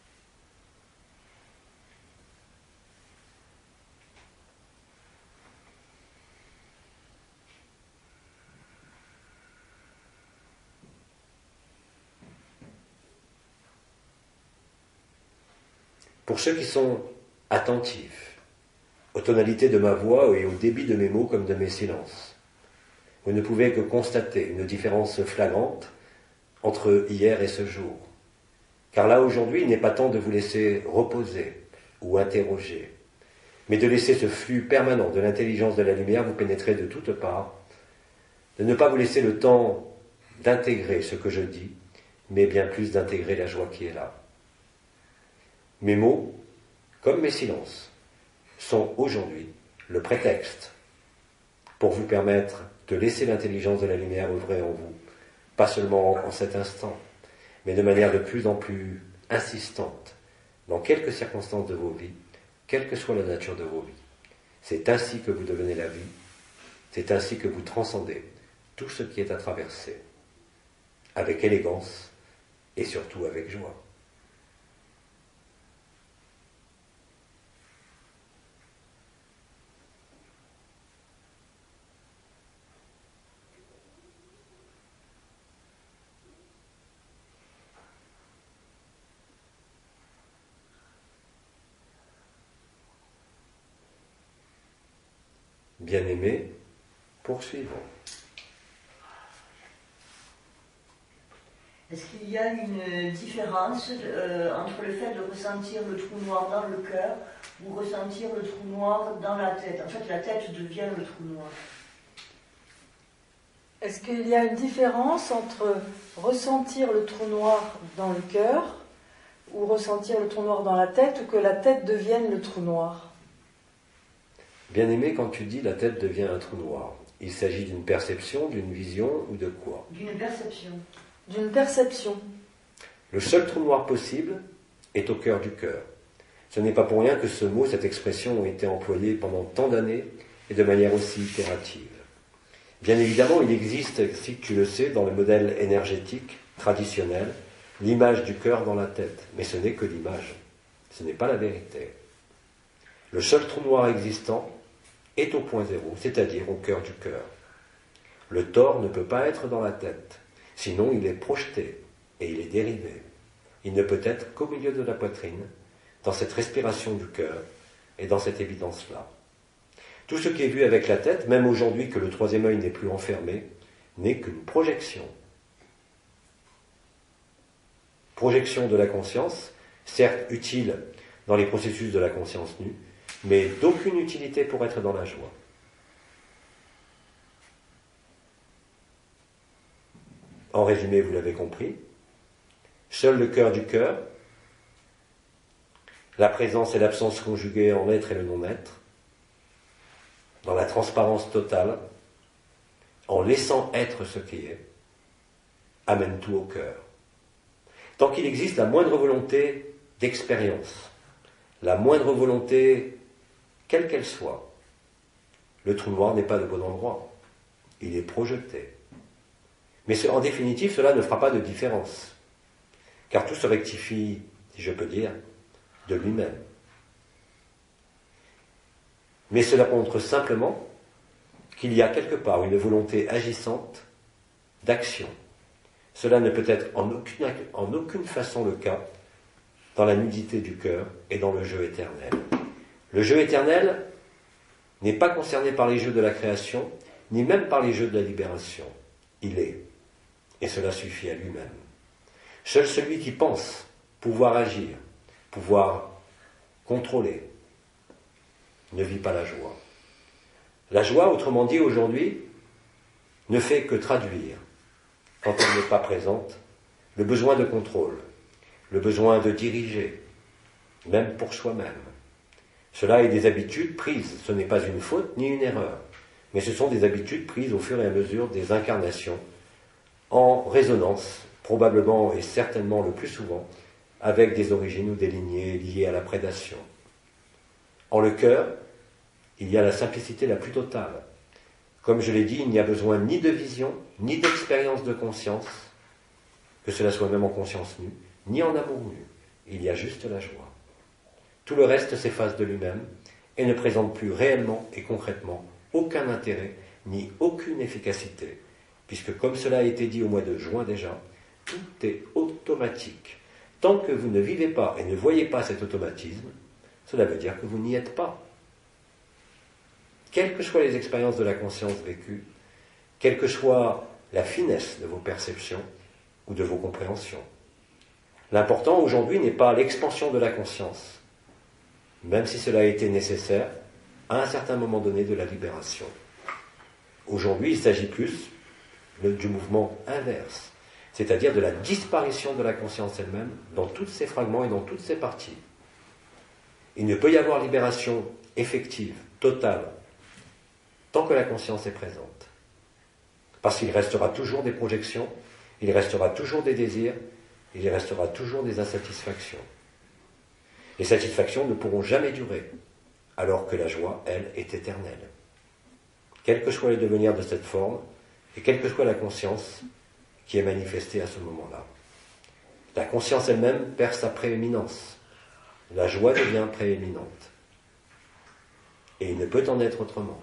Pour ceux qui sont attentifs aux tonalités de ma voix et au débit de mes mots comme de mes silences, vous ne pouvez que constater une différence flagrante entre hier et ce jour. Car là, aujourd'hui, il n'est pas temps de vous laisser reposer ou interroger, mais de laisser ce flux permanent de l'intelligence de la lumière vous pénétrer de toutes parts, de ne pas vous laisser le temps d'intégrer ce que je dis, mais bien plus d'intégrer la joie qui est là. Mes mots, comme mes silences, sont aujourd'hui le prétexte pour vous permettre de laisser l'intelligence de la lumière œuvrer en vous, pas seulement en cet instant, mais de manière de plus en plus insistante, dans quelques circonstances de vos vies, quelle que soit la nature de vos vies. C'est ainsi que vous devenez la vie, c'est ainsi que vous transcendez tout ce qui est à traverser, avec élégance et surtout avec joie. Bien-aimés, poursuivons. Est-ce qu'il y a une différence euh, entre le fait de ressentir le trou noir dans le cœur ou ressentir le trou noir dans la tête? En fait, la tête devient le trou noir. Est-ce qu'il y a une différence entre ressentir le trou noir dans le cœur ou ressentir le trou noir dans la tête, ou que la tête devienne le trou noir? Bien-aimé, quand tu dis la tête devient un trou noir, il s'agit d'une perception, d'une vision ou de quoi? D'une perception. D'une perception. Le seul trou noir possible est au cœur du cœur. Ce n'est pas pour rien que ce mot, cette expression ont été employés pendant tant d'années et de manière aussi itérative. Bien évidemment, il existe, si tu le sais, dans le modèle énergétique traditionnel, l'image du cœur dans la tête. Mais ce n'est que l'image. Ce n'est pas la vérité. Le seul trou noir existant est au point zéro, c'est-à-dire au cœur du cœur. Le tort ne peut pas être dans la tête, sinon il est projeté et il est dérivé. Il ne peut être qu'au milieu de la poitrine, dans cette respiration du cœur et dans cette évidence-là. Tout ce qui est vu avec la tête, même aujourd'hui que le troisième œil n'est plus enfermé, n'est qu'une projection. Projection de la conscience, certes utile dans les processus de la conscience nue, mais d'aucune utilité pour être dans la joie. En résumé, vous l'avez compris, seul le cœur du cœur, la présence et l'absence conjuguées en l'être et le non-être, dans la transparence totale, en laissant être ce qui est, amène tout au cœur. Tant qu'il existe la moindre volonté d'expérience, la moindre volonté, quelle qu'elle soit, le trou noir n'est pas le bon endroit. Il est projeté. Mais en définitive, cela ne fera pas de différence, car tout se rectifie, si je peux dire, de lui-même. Mais cela montre simplement qu'il y a quelque part une volonté agissante d'action. Cela ne peut être en aucune, en aucune façon le cas dans la nudité du cœur et dans le jeu éternel. Le jeu éternel n'est pas concerné par les jeux de la création, ni même par les jeux de la libération. Il est, et cela suffit à lui-même. Seul celui qui pense pouvoir agir, pouvoir contrôler, ne vit pas la joie. La joie, autrement dit aujourd'hui, ne fait que traduire, quand elle n'est pas présente, le besoin de contrôle, le besoin de diriger, même pour soi-même. Cela est des habitudes prises, ce n'est pas une faute ni une erreur, mais ce sont des habitudes prises au fur et à mesure des incarnations, en résonance, probablement et certainement le plus souvent, avec des origines ou des lignées liées à la prédation. En le cœur, il y a la simplicité la plus totale. Comme je l'ai dit, il n'y a besoin ni de vision, ni d'expérience de conscience, que cela soit même en conscience nue, ni en amour nu. Il y a juste la joie. Tout le reste s'efface de lui-même et ne présente plus réellement et concrètement aucun intérêt ni aucune efficacité, puisque comme cela a été dit au mois de juin déjà, tout est automatique. Tant que vous ne vivez pas et ne voyez pas cet automatisme, cela veut dire que vous n'y êtes pas. Quelles que soient les expériences de la conscience vécues, quelle que soit la finesse de vos perceptions ou de vos compréhensions, l'important aujourd'hui n'est pas l'expansion de la conscience, même si cela a été nécessaire à un certain moment donné de la libération. Aujourd'hui, il s'agit plus du mouvement inverse, c'est-à-dire de la disparition de la conscience elle-même dans tous ses fragments et dans toutes ses parties. Il ne peut y avoir libération effective, totale, tant que la conscience est présente. Parce qu'il restera toujours des projections, il restera toujours des désirs, il restera toujours des insatisfactions. Les satisfactions ne pourront jamais durer, alors que la joie, elle, est éternelle. Quel que soit le devenir de cette forme, et quelle que soit la conscience qui est manifestée à ce moment-là. La conscience elle-même perd sa prééminence. La joie devient prééminente. Et il ne peut en être autrement.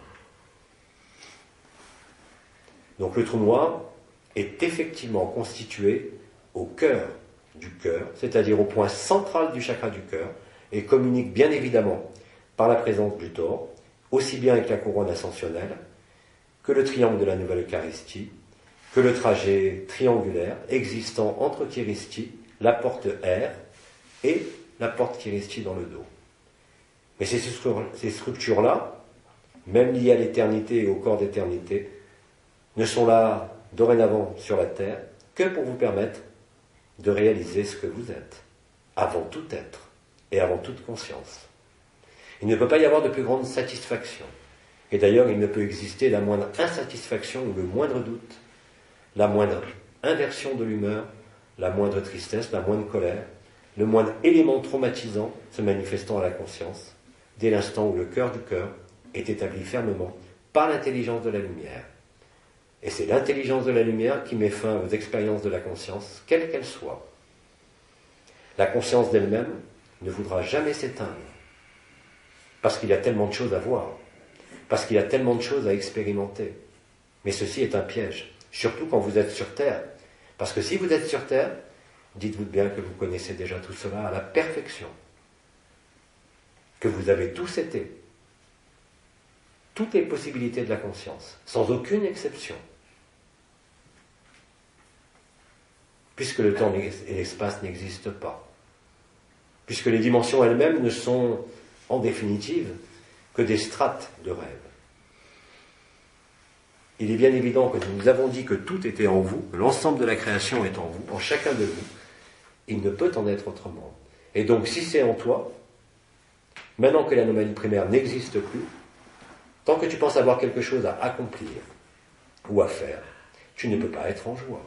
Donc le trou noir est effectivement constitué au cœur du cœur, c'est-à-dire au point central du chakra du cœur, et communique bien évidemment par la présence du tord, aussi bien avec la couronne ascensionnelle que le triangle de la nouvelle Eucharistie, que le trajet triangulaire existant entre Kiristi, la porte R, et la porte Kiristi dans le dos. Mais ces, ces structures-là, même liées à l'éternité et au corps d'éternité, ne sont là dorénavant sur la terre que pour vous permettre de réaliser ce que vous êtes, avant tout être et avant toute conscience. Il ne peut pas y avoir de plus grande satisfaction. Et d'ailleurs, il ne peut exister la moindre insatisfaction ou le moindre doute, la moindre inversion de l'humeur, la moindre tristesse, la moindre colère, le moindre élément traumatisant se manifestant à la conscience, dès l'instant où le cœur du cœur est établi fermement par l'intelligence de la lumière. Et c'est l'intelligence de la lumière qui met fin aux expériences de la conscience, quelles qu'elles soient. La conscience d'elle-même ne voudra jamais s'éteindre, parce qu'il y a tellement de choses à voir, parce qu'il y a tellement de choses à expérimenter. Mais ceci est un piège, surtout quand vous êtes sur Terre. Parce que si vous êtes sur Terre, dites-vous bien que vous connaissez déjà tout cela à la perfection, que vous avez tous été, toutes les possibilités de la conscience, sans aucune exception. Puisque le temps et l'espace n'existent pas. Puisque les dimensions elles-mêmes ne sont, en définitive, que des strates de rêve. Il est bien évident que nous avons dit que tout était en vous, que l'ensemble de la création est en vous, en chacun de vous. Il ne peut en être autrement. Et donc, si c'est en toi, maintenant que l'anomalie primaire n'existe plus, tant que tu penses avoir quelque chose à accomplir ou à faire, tu ne peux pas être en joie.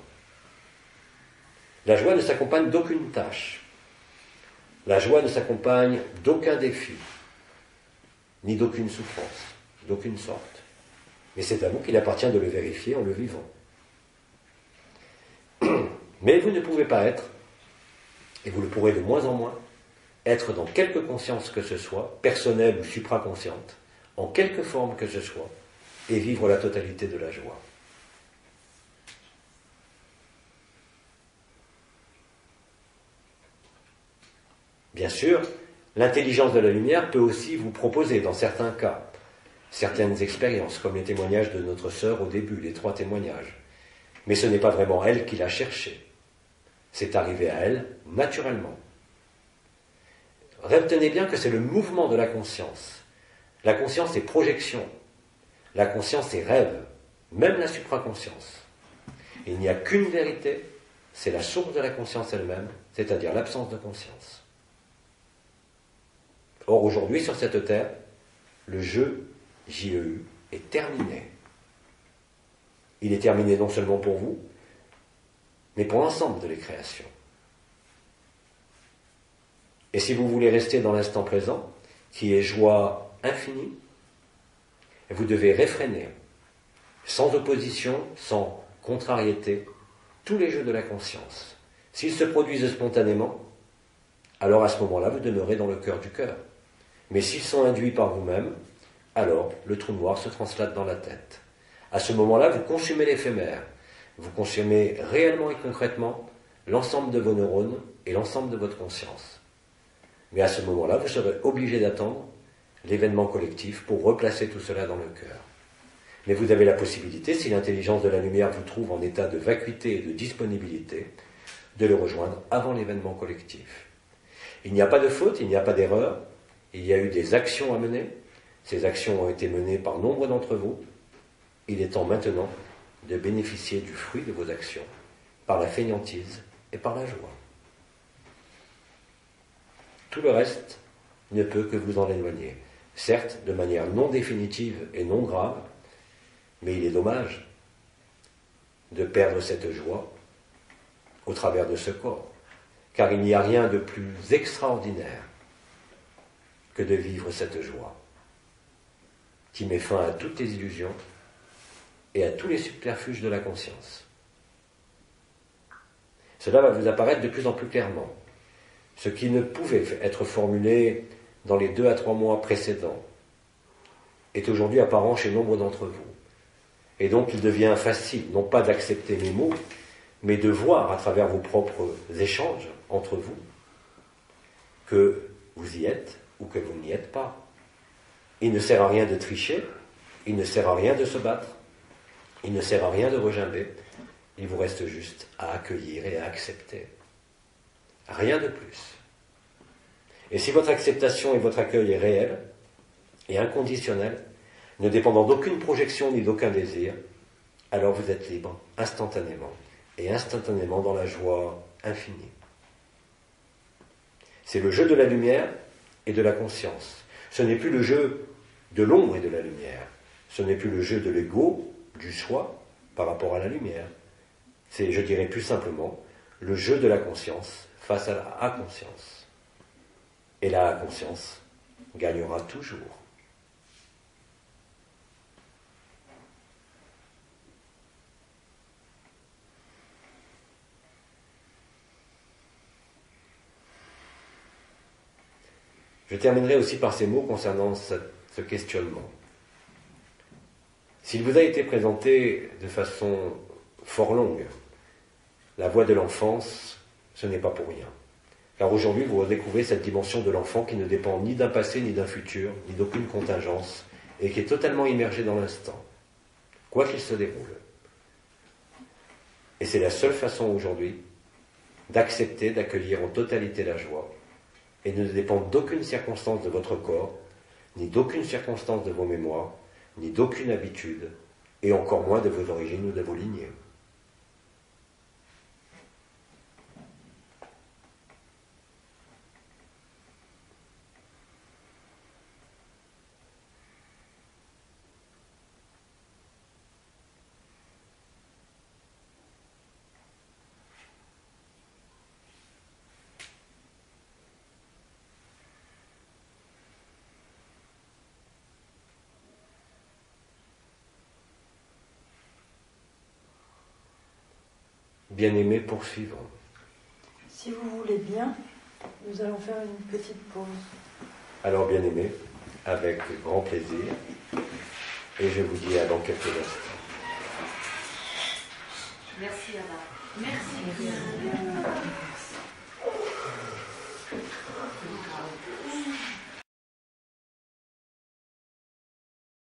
La joie ne s'accompagne d'aucune tâche. La joie ne s'accompagne d'aucun défi, ni d'aucune souffrance, d'aucune sorte. Mais c'est à vous qu'il appartient de le vérifier en le vivant. Mais vous ne pouvez pas être, et vous le pourrez de moins en moins, être dans quelque conscience que ce soit, personnelle ou supraconsciente, en quelque forme que ce soit, et vivre la totalité de la joie. Bien sûr, l'intelligence de la lumière peut aussi vous proposer, dans certains cas, certaines expériences, comme les témoignages de notre sœur au début, les trois témoignages. Mais ce n'est pas vraiment elle qui l'a cherché. C'est arrivé à elle naturellement. Retenez bien que c'est le mouvement de la conscience. La conscience est projection. La conscience est rêve, même la supraconscience. Il n'y a qu'une vérité, c'est la source de la conscience elle-même, c'est-à-dire l'absence de conscience. Or, aujourd'hui, sur cette terre, le jeu J E U est terminé. Il est terminé non seulement pour vous, mais pour l'ensemble de les créations. Et si vous voulez rester dans l'instant présent, qui est joie infinie, vous devez réfréner, sans opposition, sans contrariété, tous les jeux de la conscience. S'ils se produisent spontanément, alors à ce moment-là, vous demeurez dans le cœur du cœur. Mais s'ils sont induits par vous-même, alors le trou noir se translate dans la tête. À ce moment-là, vous consumez l'éphémère. Vous consumez réellement et concrètement l'ensemble de vos neurones et l'ensemble de votre conscience. Mais à ce moment-là, vous serez obligé d'attendre l'événement collectif pour replacer tout cela dans le cœur. Mais vous avez la possibilité, si l'intelligence de la lumière vous trouve en état de vacuité et de disponibilité, de le rejoindre avant l'événement collectif. Il n'y a pas de faute, il n'y a pas d'erreur, il y a eu des actions à mener, ces actions ont été menées par nombre d'entre vous, il est temps maintenant de bénéficier du fruit de vos actions, par la fainéantise et par la joie. Tout le reste ne peut que vous en éloigner, certes de manière non définitive et non grave, mais il est dommage de perdre cette joie au travers de ce corps, car il n'y a rien de plus extraordinaire que de vivre cette joie, qui met fin à toutes les illusions et à tous les subterfuges de la conscience. Cela va vous apparaître de plus en plus clairement. Ce qui ne pouvait être formulé dans les deux à trois mois précédents est aujourd'hui apparent chez nombre d'entre vous. Et donc il devient facile, non pas d'accepter mes mots, mais de voir à travers vos propres échanges entre vous que vous y êtes ou que vous n'y êtes pas. Il ne sert à rien de tricher, il ne sert à rien de se battre, il ne sert à rien de regimber, Il vous reste juste à accueillir et à accepter. Rien de plus. Et si votre acceptation et votre accueil est réel et inconditionnel, ne dépendant d'aucune projection ni d'aucun désir, alors vous êtes libre instantanément, et instantanément dans la joie infinie. C'est le jeu de la lumière et de la conscience. Ce n'est plus le jeu de l'ombre et de la lumière. Ce n'est plus le jeu de l'ego, du soi, par rapport à la lumière. C'est, je dirais plus simplement, le jeu de la conscience face à la inconscience. Et la inconscience gagnera toujours. Je terminerai aussi par ces mots concernant ce, ce questionnement. S'il vous a été présenté de façon fort longue, la voie de l'enfance, ce n'est pas pour rien. Car aujourd'hui, vous redécouvrez cette dimension de l'enfant qui ne dépend ni d'un passé, ni d'un futur, ni d'aucune contingence, et qui est totalement immergé dans l'instant, quoi qu'il se déroule. Et c'est la seule façon aujourd'hui d'accepter, d'accueillir en totalité la joie, et ne dépend d'aucune circonstance de votre corps, ni d'aucune circonstance de vos mémoires, ni d'aucune habitude, et encore moins de vos origines ou de vos lignées. Bien-aimés, poursuivons. Si vous voulez bien, nous allons faire une petite pause. Alors, bien-aimés, avec grand plaisir, et je vous dis à dans quelques instants. Merci, Anna. Merci. Merci.